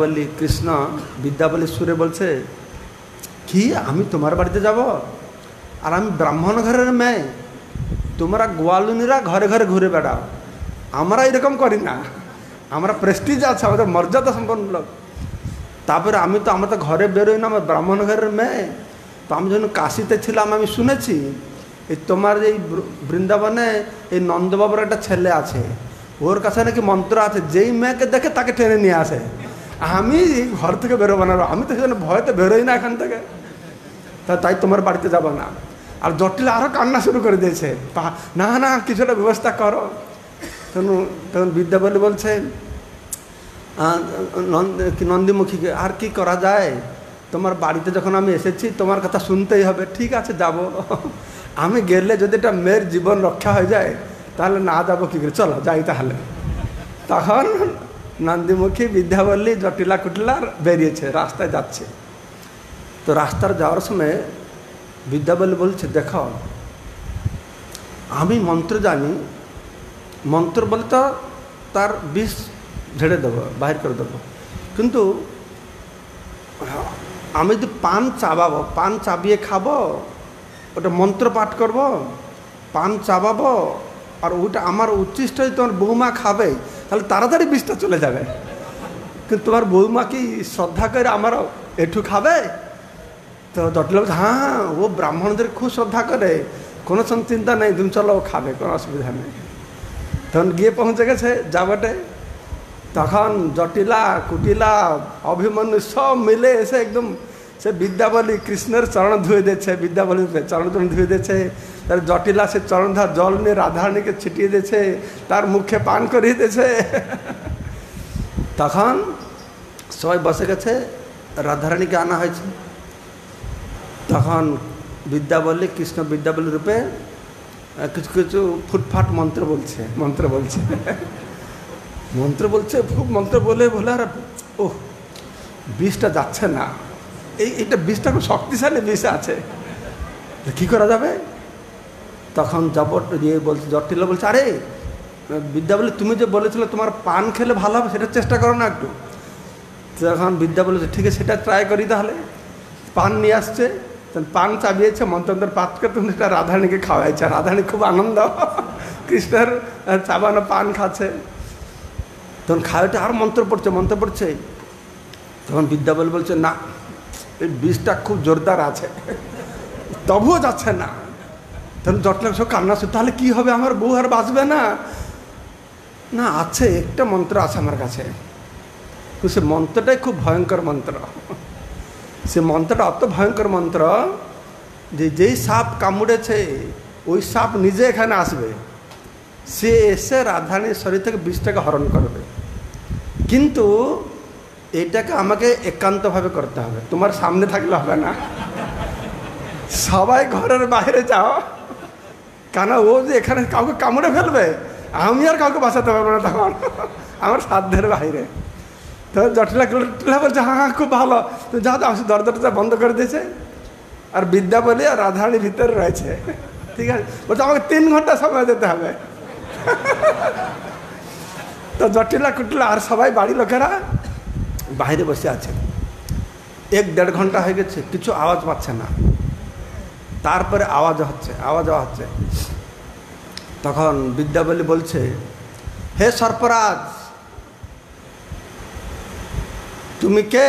Speaker 1: বিদ্যাবলী সুরে বলছে, কি আমি তোমার বাড়িতে যাব? আর আমি ব্রাহ্মণ ঘরের মেয়ে, তোমরা গোয়ালুনিরা ঘরে ঘরে ঘুরে বেড়াও, আমরা এরকম করি না, আমরা প্রেস্টিজ আছে, আমাদের মর্যাদা সম্পন্ন লোক। তারপরে আমরা তো ঘরে বেরোই না, আমার ব্রাহ্মণ ঘরের মেয়ে। তো আমি যখন কাশিতে ছিলাম আমি শুনেছি এই তোমার এই বৃন্দাবনে এই নন্দবাবুর একটা ছেলে আছে, ওর কাছে নাকি মন্ত্র আছে, যেই মেয়েকে দেখে তাকে টেনে নিয়ে আসে। আমি ঘর থেকে বেরোবো না, আমি তো সেখানে ভয়তে বেরোই না এখান থেকে, তাই তোমার বাড়িতে যাব না। আর জটিলা আরও কান্না শুরু করে দিয়েছে, না কিছুটা ব্যবস্থা করো। তখন বিদ্যাবলী বলছে নন্দীমুখীকে, আর কি করা যায়, তোমার বাড়িতে যখন আমি এসেছি তোমার কথা শুনতেই হবে, ঠিক আছে যাব। আমি গেলে যদি একটা মেয়ের জীবন রক্ষা হয়ে যায় তাহলে না যাবো কী করে, চলো যাই তাহলে। তখন নন্দীমুখী বিদ্যাবলী জটিলা কুটিলা বেরিয়েছে, রাস্তায় যাচ্ছে। তো রাস্তার যাওয়ার সময় বিদ্যাবলী বলছে, দেখো আমি মন্ত্র জানি, মন্ত্র বলে তো তার বিষ ঝেড়ে দেবো, বাহির করে দেবো, কিন্তু আমি যদি পান চাবিয়ে খাবো, ওটা মন্ত্র পাঠ করব, পান চাবাবো, আর ওইটা আমার উচ্ছিষ্ট যদি তোমার বৌমা খাবে তাহলে তাড়াতাড়ি বিষটা চলে যাবে, কিন্তু তোমার বৌমা কি শ্রদ্ধা করে আমার একটু খাবে? তো জটিলা, হ্যাঁ ও ব্রাহ্মণদের খুব শ্রদ্ধা করে, কোনো চিন্তা নেই, তুমি চলো ও খাবে, কোনো অসুবিধা নেই। তখন গিয়ে পৌঁছে গেছে যাবটে। তখন জটিলা কুটিলা অভিমন্যু সব মিলে এসে একদম সে বিদ্যাবলী কৃষ্ণের চরণ ধুয়ে দিচ্ছে, বিদ্যাবলীর চরণ ধুয়ে দিচ্ছে। তার জটিলা সে চরণধার জল নিয়ে রাধারানীকে ছিটিয়ে দিয়েছে, তার মুখে পান করিয়ে দিয়েছে। তখন সবাই বসে গেছে, রাধারানীকে আনা হয়েছে। তখন বিদ্যাবলী কৃষ্ণ বিদ্যাবলী রূপে কিছু ফুটফাট মন্ত্র বলছে খুব মন্ত্র বলে আর বিষটা যাচ্ছে না, এইটা বিষটা খুব শক্তিশালী বিষ আছে, কি করা যাবে? তখন জটিলা বলছে, আরে বিদ্যা বলে তুমি যে বলেছিলে তোমার পান খেলে ভালো হবে, সেটা চেষ্টা করো না একটু। তখন বিদ্যা বলেছে ঠিক আছে, সেটা ট্রাই করি তাহলে। পান নিয়ে আসছে, পান চাবিয়েছে, মন্ত্র পাঠ করে তুমি সেটা রাধারানীকে খাওয়াইছে। রাধারানী খুব আনন্দ, কৃষ্ণের চাবানো পান খাচ্ছে। তখন খাওয়াটা আর মন্ত্র পড়ছে। তখন বিদ্যা বলছে না, এই বিষটা খুব জোরদার আছে, তবুও যাচ্ছে না। তখন জটলা সব কান্না শুধু, তাহলে কি হবে, আমার বউ আর বাঁচবে না? না, আছে একটা মন্ত্র আছে আমার কাছে, সে মন্ত্রটাই খুব ভয়ঙ্কর মন্ত্র। সে মন্ত্রটা অত ভয়ঙ্কর মন্ত্র যে যেই সাপ কামড়েছে ওই সাপ নিজে এখানে আসবে, সে এসে রাধারানীর শরীর থেকে বিষটাকে হরণ করবে। কিন্তু এটাকে আমাকে একান্তভাবে করতে হবে, তোমার সামনে থাকলে হবে না। সবাই ঘরের বাইরে যাও, কেন ও যে এখানে কাউকে কামড়ে ফেলবে, আমি আর কাউকে বাঁচাতে পারবো না তখন, আমার সাধ্যের বাইরে। তো জটিলা বলছে হ্যাঁ খুব ভালো, তো যাও দরজাটা বন্ধ করে দিয়েছে। আর বিদ্যা বলি আর রাধারানী ভিতরে রয়েছে, ঠিক আছে। বলছে আমাকে 3 ঘন্টা সময় দিতে হবে। তো জটিলা আর সবাই বাড়ির লোকেরা বাইরে বসে আছে। 1-1.5 ঘন্টা হয়ে গেছে, কিছু আওয়াজ পাচ্ছে না। তারপরে আওয়াজ হচ্ছে। তখন বিদ্যাবলী বলছে, হে সর্পরাজ, তুমি কে?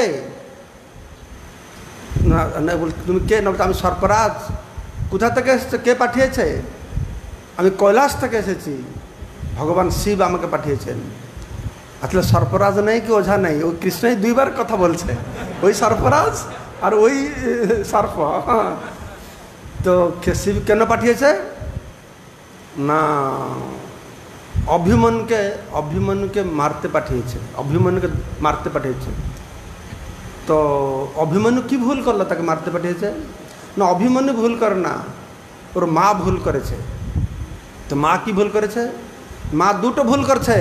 Speaker 1: না তুমি কে? না, আমি সর্পরাজ। কোথা থেকে এসেছে, কে পাঠিয়েছে? আমি কৈলাস থেকে এসেছি, ভগবান শিব আমাকে পাঠিয়েছেন। আসলে সর্পরাজ নেই কি ওঝা নেই, ওই কৃষ্ণই 2বার কথা বলছে, ওই সর্পরাজ আর ওই সর্প। তো শিব কেন পাঠিয়েছে? না, অভিমন্যুকে মারতে পাঠিয়েছে। তো অভিমন্যু কি ভুল করলো তাকে মারতে পাঠিয়েছে? না, অভিমন্যু ভুল করে না, ওর মা ভুল করেছে। তো মা কি ভুল করেছে? মা দুটো ভুল করছে।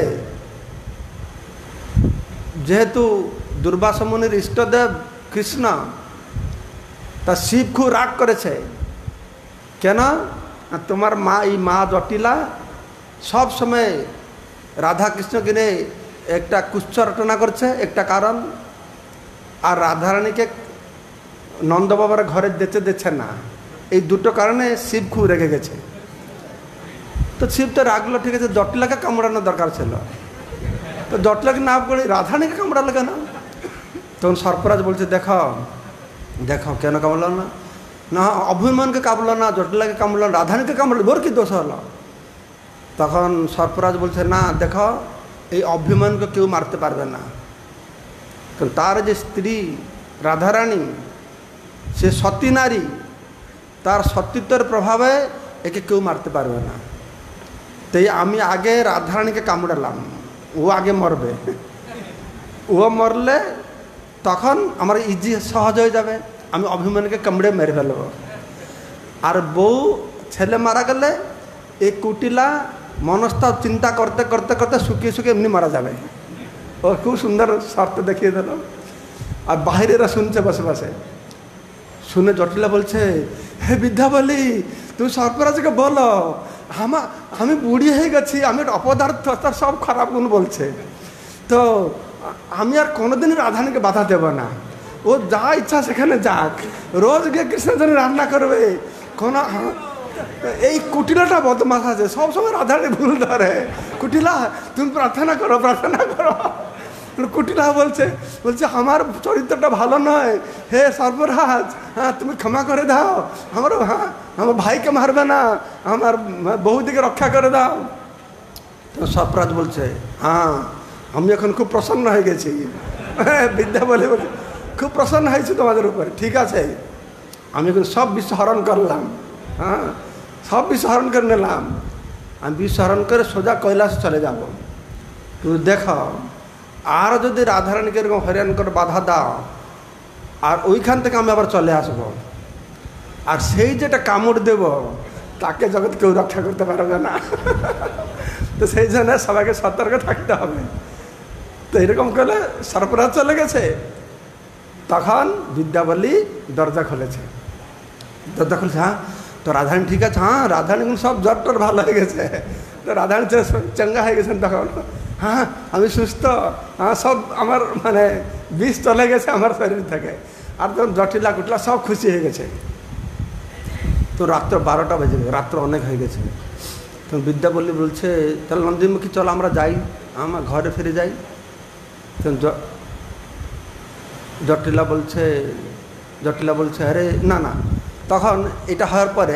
Speaker 1: যেহেতু দুর্বাসা মুনির ইষ্টদেব কৃষ্ণ, তা শিব খুব রাগ করেছে। কেন? তোমার মা, এই মা জটিলা সব সময় রাধা কৃষ্ণকে নিয়ে একটা কুচ্ছ রটনা করছে, একটা কারণ। আর রাধারানীকে নন্দবাবার ঘরে দিচ্ছে না, এই দুটো কারণে শিব খুব রেগে গেছে। তো শিব তো রাগলো, ঠিক আছে, জটিলাকে কামড়ানোর দরকার ছিল, তো জটিলাকে না করে রাধারানীকে কামড়ালো কেন? তখন সর্পরাজ বলছে, দেখো কেন কামড়ালো না? না, অভিমন্যুকে কামড়ালো না, জটিলাকে কামড়ালো, রাধারানীকে কামড়ালো, ওর কি দোষ হলো? তখন সর্পরাজ বলছে, না দেখো, এই অভিমন্যুকে কেউ মারতে পারবে না, কারণ তার যে স্ত্রী রাধারানী, সে সতী নারী, তার সতীত্বের প্রভাবে একে কেউ মারতে পারবে না। তাই আমি আগে রাধারানীকে কামড়ালাম, ও আগে মরবে। ও মরলে তখন আমার সহজ হয়ে যাবে, আমি অভিমন্যুকে কামড়ে মেরে ফেলব। আর বউ ছেলে মারা গেলে এই কুটিলা মনস্তাপ চিন্তা করতে করতে করতে শুকিয়ে এমনি মারা যাবে। ও খুব সুন্দর শর্ত দেখিয়ে দিল। আর বাহিরেরা শুনছে বসে। শুনে জটিলা বলছে, হে বিদ্যাবলী, তুমি সর্পরাজকে বলো আমি বুড়ি হয়ে গেছি, আমি অপদার্থ, তার সব খারাপ গুণ বলছে। তো আমি আর কোনোদিনই রাধারানীকে বাধা দেব না, ও যা ইচ্ছা সেখানে যাক, রোজ গিয়ে কৃষ্ণের জন্য রান্না করবে। এই কুটিলাটা বদমাশ আছে, সবসময় রাধারানী ভুল ধরে। কুটিলা, তুমি প্রার্থনা করো। কুটিলা বলছে আমার চরিত্রটা ভালো নয়, হে সর্পরাজ, হ্যাঁ তুমি ক্ষমা করে দাও, আমার ভাইকে মারবে না, আমার বহুদিকে রক্ষা করে দাও। তো সর্পরাজ বলছে, হ্যাঁ আমি এখন খুব প্রসন্ন হয়ে গেছি। বিদ্যা বলে খুব প্রসন্ন হয়েছি তোমাদের উপরে, ঠিক আছে, আমি এখন সব বিশ্ব হরণ করলাম, হ্যাঁ সব বিশ্ব হরণ করে নিলাম, আমি বিশ্ব হরণ করে সোজা কৈলাসে চলে যাব। তুমি দেখো, আর যদি রাধারানীকে এরকম হয়রান করে বাধা দাও, আর ওইখান থেকে আমি আবার চলে আসব, আর সেই যেটা কামড় দেব তাকে জগৎ কেউ রক্ষা করতে পারবে না। তো সেই জন্য সবাইকে সতর্ক থাকতে হবে। তো এরকম করলে সর্পরাজ চলে গেছে। তখন বিদ্যাবলী দরজা খুলেছে, দরজা খুলেছে। হ্যাঁ, তো রাধারানী ঠিক আছে? হ্যাঁ, রাধারানী সব জ্বর টর ভালো হয়ে গেছে। তো রাধারানী চাঙ্গা হয়ে গেছেন তখন। হ্যাঁ, আমি সুস্থ, হ্যাঁ, সব আমার মানে বিষ চলে গেছে আমার শরীর থেকে। আর তখন জটিলা কুটলা সব খুশি হয়ে গেছে। তো রাত্র 12টা বেজে গেছে, রাত্র অনেক হয়ে গেছে। তো বিদ্যাবলী বলছে তাহলে নন্দীমুখী চলো আমরা যাই, আমার ঘরে ফিরে যাই। জটিলা বলছে আরে না না। তখন এটা হওয়ার পরে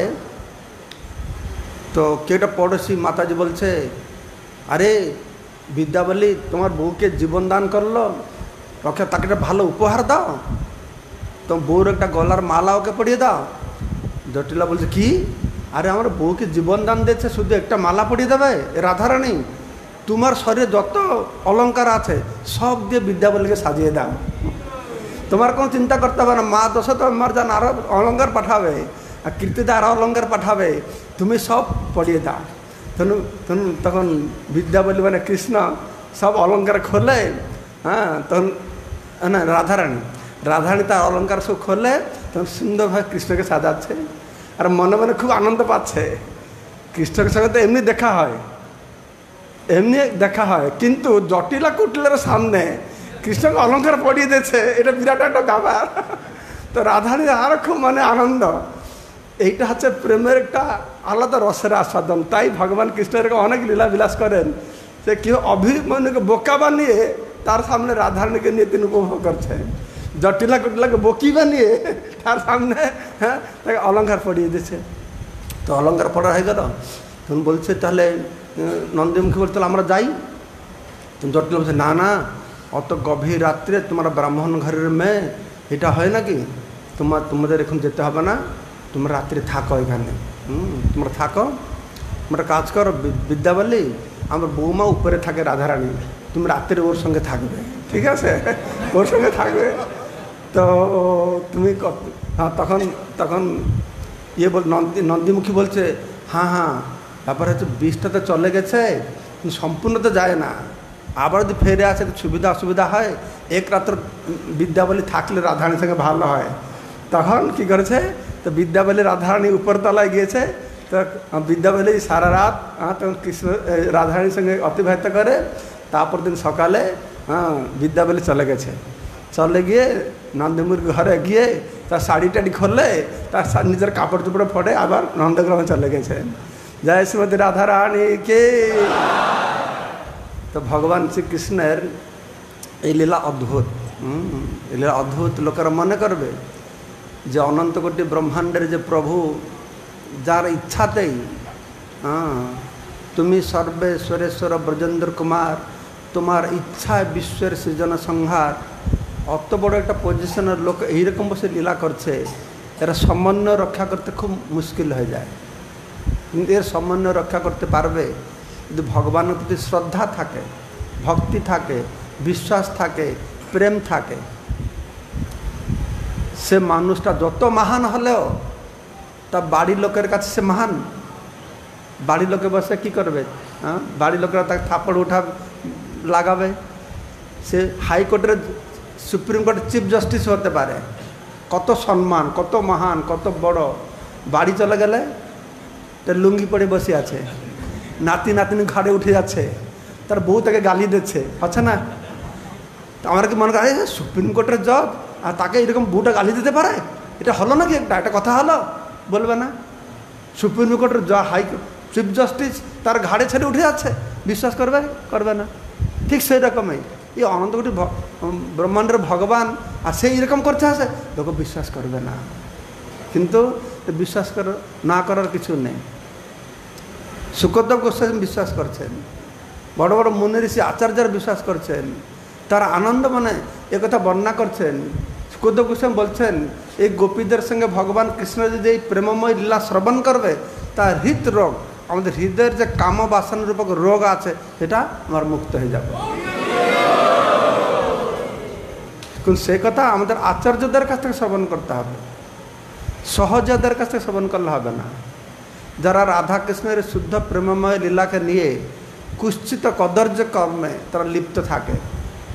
Speaker 1: তো কেউটা পড়োশি মাতাজি বলছে আরে বিদ্যাবলী তোমার বউকে জীবন দান করলো, তাকে একটা ভালো উপহার দাও, তো বউর একটা গলার মালা ওকে পরিয়ে দাও। জটিলা বলছে কি? আরে আমার বউকে জীবন দান দিয়েছে, শুধু একটা মালা পরিয়ে দেবে? রাধারানী তোমার শরীরে যত অলঙ্কার আছে সব দিয়ে বিদ্যাবলীকে সাজিয়ে দাও, তোমার কোনো চিন্তা করতে হবে না। মা দশ তো আমার জান আরও অলঙ্কার পাঠাবে, আর কীর্তিদা আরও অলঙ্কার পাঠাবে, তুমি সব পড়িয়ে দাও। তখন বিদ্যাবলী মানে কৃষ্ণ সব অলঙ্কার খোলে। হ্যাঁ, তখন না রাধারানী তার অলঙ্কার সব খোলে, তখন সুন্দরভাবে কৃষ্ণকে সাজাচ্ছে আর মনে মনে খুব আনন্দ পাচ্ছে। কৃষ্ণের সঙ্গে তো এমনি দেখা হয়, কিন্তু জটিলা কুটলের সামনে কৃষ্ণকে অলঙ্কার পড়িয়ে দিয়েছে, এটা বিরাট একটা ব্যাপার। তো রাধারানী আরও খুব মানে আনন্দ। এইটা হচ্ছে প্রেমের একটা আলাদা রসের আস্বাদন। তাই ভগবান কৃষ্ণ এরকম অনেক লীলা বিলাস করেন, যে কেউ অভিমন্যুকে বোকা বানিয়ে তার সামনে রাধারানীকে নিয়ে তিনি উপভোগ করছেন, জটিলা কুটলাকে বকি বানিয়ে তার সামনে হ্যাঁ তাকে অলঙ্কার পড়িয়ে দিচ্ছে। তো অলঙ্কার পড়া হয়ে গেল, তখন বলছে তাহলে নন্দীমুখী বলছে তাহলে আমরা যাই। তখন জটিলা বলছে না না, অত গভীর রাত্রে তোমরা ব্রাহ্মণ ঘরের মেয়ে, এটা হয় নাকি? তোমাদের এখন যেতে হবে না, তোমরা রাত্রে থাকো এখানে। তোমরা থাকো, তোমরা কাজ করো। বিদ্যাবলী আমার বৌমা উপরে থাকে রাধারানী, তুমি রাত্রে ওর সঙ্গে থাকবে, ঠিক আছে? ওর সঙ্গে থাকবে। তো তুমি হ্যাঁ, তখন ইয়ে নন্দীমুখী বলছে হ্যাঁ ব্যাপার হচ্ছে বিষটা তো চলে গেছে, সম্পূর্ণ তো যায় না, আবার যদি ফিরে আসে তো সুবিধা অসুবিধা হয়। এক রাত্র বিদ্যাবলী থাকলে রাধারানীর সঙ্গে ভালো হয়। তখন কি করেছে, তো বিদ্যাবলী রাধারানী উপরতলায় গিয়েছে। তো বিদ্যাবলী সারা রাত তখন কৃষ্ণ রাধারানীর সঙ্গে অতিবাহিত করে। তারপর দিন সকালে বিদ্যাবলী চলে গিয়ে নন্দমুর ঘরে গিয়ে তার শাড়ি টাড়ি খুললে, তার নিজের কাপড় চোপড়ে ফোটে আবার নন্দগ্রামে চলে গেছে। জয় শ্রীমতী রাধারানী কে। তো ভগবান শ্রীকৃষ্ণের এই লীলা অদ্ভুত। এই লীলা অদ্ভুত। লোকেরা মনে করবে যে অনন্ত কোটি ব্রহ্মাণ্ডের যে প্রভু, যার ইচ্ছাতেই তুমি সর্বেশ্বরেশ্বর ব্রজেন্দ্র কুমার, তোমার ইচ্ছায় বিশ্বের সৃজন সংহার, অত বড় একটা পজিশনের লোক এইরকম বসে লীলা করছে, এরা সমন্বয় রক্ষা করতে খুব মুশকিল হয়ে যায়। কিন্তু এর সমন্বয় রক্ষা করতে পারবে যদি ভগবানের প্রতি শ্রদ্ধা থাকে, ভক্তি থাকে, বিশ্বাস থাকে, প্রেম থাকে। সে মানুষটা যত মহান হলেও তার বাড়ির লোকের কাছে সে মহান। বাড়ির লোকে বসে কি করবে? বাড়ির লোকেরা তাকে থাপ্পড় উঠা লাগাবে। সে হাইকোর্টের সুপ্রিম কোর্টের চিফ জাস্টিস হতে পারে, কত সম্মান, কত মহান, কত বড়। বাড়ি চলে গেলে তার লুঙ্গি পরে বসে আছে, নাতি নাতনি ঘাড়ে উঠে যাচ্ছে, তার বউ তাকে গালি দিচ্ছে, হচ্ছে না? আমার কি মনে করে সুপ্রিম কোর্টের জজ আর তাকে এরকম বউটা গালি দিতে পারে? এটা হলো নাকি? একটা কথা হলো? বলবে না। সুপ্রিম কোর্টের চিফ জাস্টিস তার ঘাড়ে ছেড়ে উঠে যাচ্ছে, বিশ্বাস করবে না? ঠিক সেই রকমই এই অনন্ত কোটি ব্রহ্মাণ্ডের ভগবান, আর সেই এরকম করতে আসে, লোক বিশ্বাস করবে না। কিন্তু বিশ্বাস না করার কিছু নেই। শুকদেব গোস্বামী বিশ্বাস করছেন, বড় বড় মুনি ঋষি আচার্যরা বিশ্বাস করছেন, তারা আনন্দ মনে একথা বর্ণনা করছেন। শুকদেব গোস্বামী বলছেন এই গোপীদের সঙ্গে ভগবান কৃষ্ণ যদি এই প্রেমময় লীলা শ্রবণ করবে, তার হৃদরোগ, আমাদের হৃদয়ের যে কাম বাসন রূপক রোগ আছে, সেটা আমার মুক্ত হয়ে যাবে। কিন্তু সে কথা আমাদের আচার্যদের কাছ থেকে শ্রবণ করতে হবে, সহজদের কাছ থেকে শ্রবণ করলে হবে না। যারা রাধা কৃষ্ণের শুদ্ধ প্রেমময় লীলাকে নিয়ে কুৎসিত কদর্য কর্মে তারা লিপ্ত থাকে,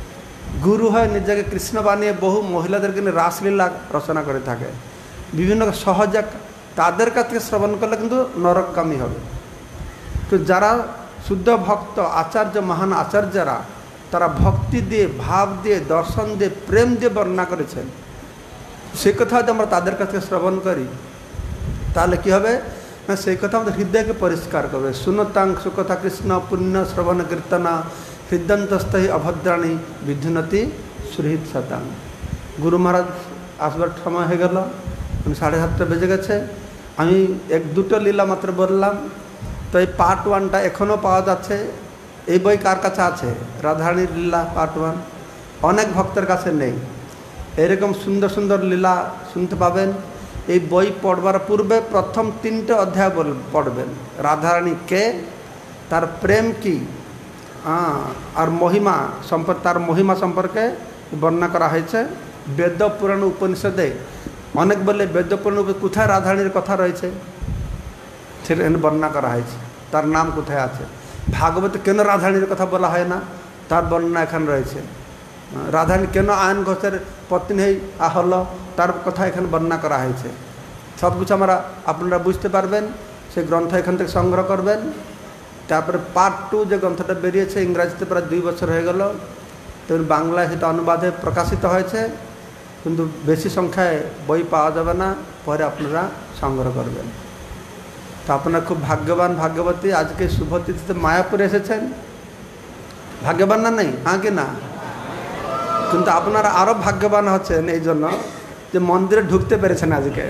Speaker 1: গুরু হয় নিজেকে কৃষ্ণ বানিয়ে বহু মহিলাদেরকে নিয়ে রাসলীলা রচনা করে থাকে, বিভিন্ন সহজাক, তাদের কাছ থেকে শ্রবণ করলে কিন্তু নরকগামী হবে। তো যারা শুদ্ধ ভক্ত আচার্য, মহান আচার্যরা, তারা ভক্তি দিয়ে, ভাব দিয়ে, দর্শন দিয়ে, প্রেম দিয়ে বর্ণনা করেছেন, সেই কথা যদি আমরা তাদের কাছ থেকে শ্রবণ করি তাহলে কী হবে না, সেই কথা আমাদের হৃদয়কে পরিষ্কার করবে। শুনতাং সুকথা কৃষ্ণ পুণ্য শ্রবণ কীর্তনা হৃদয়ন্তস্থ অভদ্রাণী বিধুনতি সুহৃদ শতাং। গুরু মহারাজ আসবার সময় হয়ে গেল, 7:30 বেজে গেছে। আমি 1-2টো লীলা মাত্র বললাম। তো এই পার্ট 1টা এখনও পাওয়া যাচ্ছে। এই বই কার কাছে আছে? রাধারানীর লীলা পার্ট 1 অনেক ভক্তের কাছে নেই। এরকম সুন্দর সুন্দর লীলা শুনতে পাবেন। এই বই পড়বার পূর্বে প্রথম 3টে অধ্যায় পড়বেন। রাধারানী কে, তার প্রেম কি, আর মহিমা সম্পর্কে, তার মহিমা সম্পর্কে বর্ণনা করা হয়েছে বেদ পুরাণ উপনিষদে। অনেক বলে বেদ পুরাণ কোথায় রাধারানীর কথা রয়েছে সেটা বর্ণনা করা হয়েছে, তার নাম কোথায় আছে। ভাগবতে কেন রাধারানীর কথা বলা হয় না, তার বর্ণনা এখানে রয়েছে। রাধারানী কেন আয়ন ঘোষের পত্নী হল, তার কথা এখানে বর্ণনা করা হয়েছে। সব কিছু আপনারা বুঝতে পারবেন। সেই গ্রন্থ এখান থেকে সংগ্রহ করবেন। তারপরে পার্ট 2 যে গ্রন্থটা বেরিয়েছে, ইংরাজিতে প্রায় 2 বছর হয়ে গেল, তেমন বাংলায় সেটা অনুবাদে প্রকাশিত হয়েছে, কিন্তু বেশি সংখ্যায় বই পাওয়া যাবে না, পরে আপনারা সংগ্রহ করবেন। তো আপনারা খুব ভাগ্যবান, ভাগ্যবতী। আজকে শুভ তিথিতে মায়াপুরে এসেছেন, ভাগ্যবান না নেই? হ্যাঁ কি না? কিন্তু আপনারা আরও ভাগ্যবান হচ্ছেন এই জন্য যে মন্দিরে ঢুকতে পেরেছেন আজকে।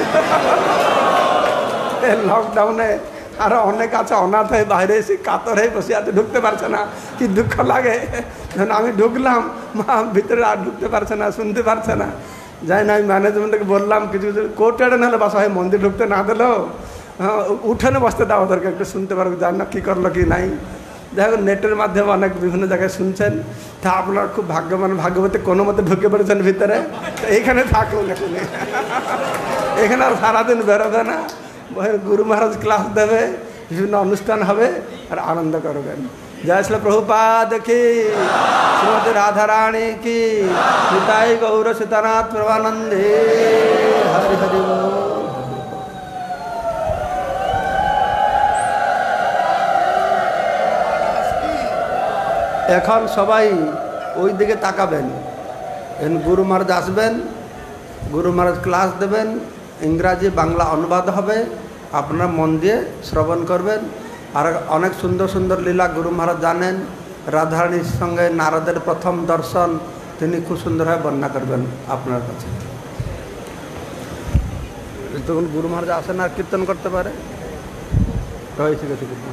Speaker 1: লকডাউনে আরও অনেক আছে অনাথ হয়ে বাইরে এসে কাতর হয়ে বসে আছে, ঢুকতে পারছে না। কি দুঃখ লাগে, আমি ঢুকলাম, মা ভিতরে আর ঢুকতে পারছে না, শুনতে পারছে না। যাই না, আমি ম্যানেজমেন্টকে বললাম কিছু কিছু কোর্টেডে নাহলে বাসা হয়, মন্দির ঢুকতে না দিলেও উঠোনে বসতে দাও, ওদেরকে একটু শুনতে পারবো, জান না কী করলো কি নাই। যাই হোক, নেটের মাধ্যমে অনেক বিভিন্ন জায়গায় শুনছেন। তা আপনারা খুব ভাগ্যবান, ভাগ্যবতী, কোনো মতে ঢুকে পড়েছেন ভিতরে। এইখানে থাকুন, এখানে এখানে আর সারাদিন বেরোবে না। গুরু মহারাজ ক্লাস দেবে, বিভিন্ন অনুষ্ঠান হবে, আর আনন্দ করবেন। জয় শ্রী প্রভুপাদ কি, শ্রীমতী রাধারানী কি, নিতাই গৌর সীতানাথ প্রভানন্দে। হরি হরি বল। এখন সবাই ওই দিকে তাকাবেন। গুরু মহারাজ আসবেন, গুরু মহারাজ ক্লাস দেবেন, ইংরাজি বাংলা অনুবাদ হবে, আপনারা মন দিয়ে শ্রবণ করবেন। আর অনেক সুন্দর সুন্দর লীলা গুরু মহারাজ জানেন। রাধারানীর সঙ্গে নারদের প্রথম দর্শন তিনি খুব সুন্দরভাবে বর্ণনা করবেন আপনার কাছে। তখন গুরু মহারাজ আসেন আর কীর্তন করতে পারে, হয়েছে গেছে কীর্তন।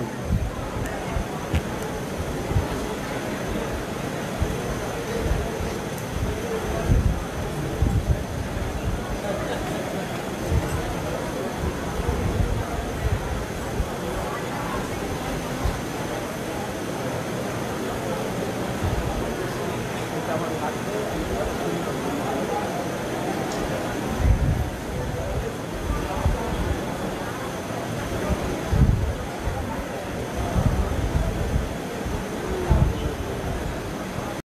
Speaker 1: আমার লাগবে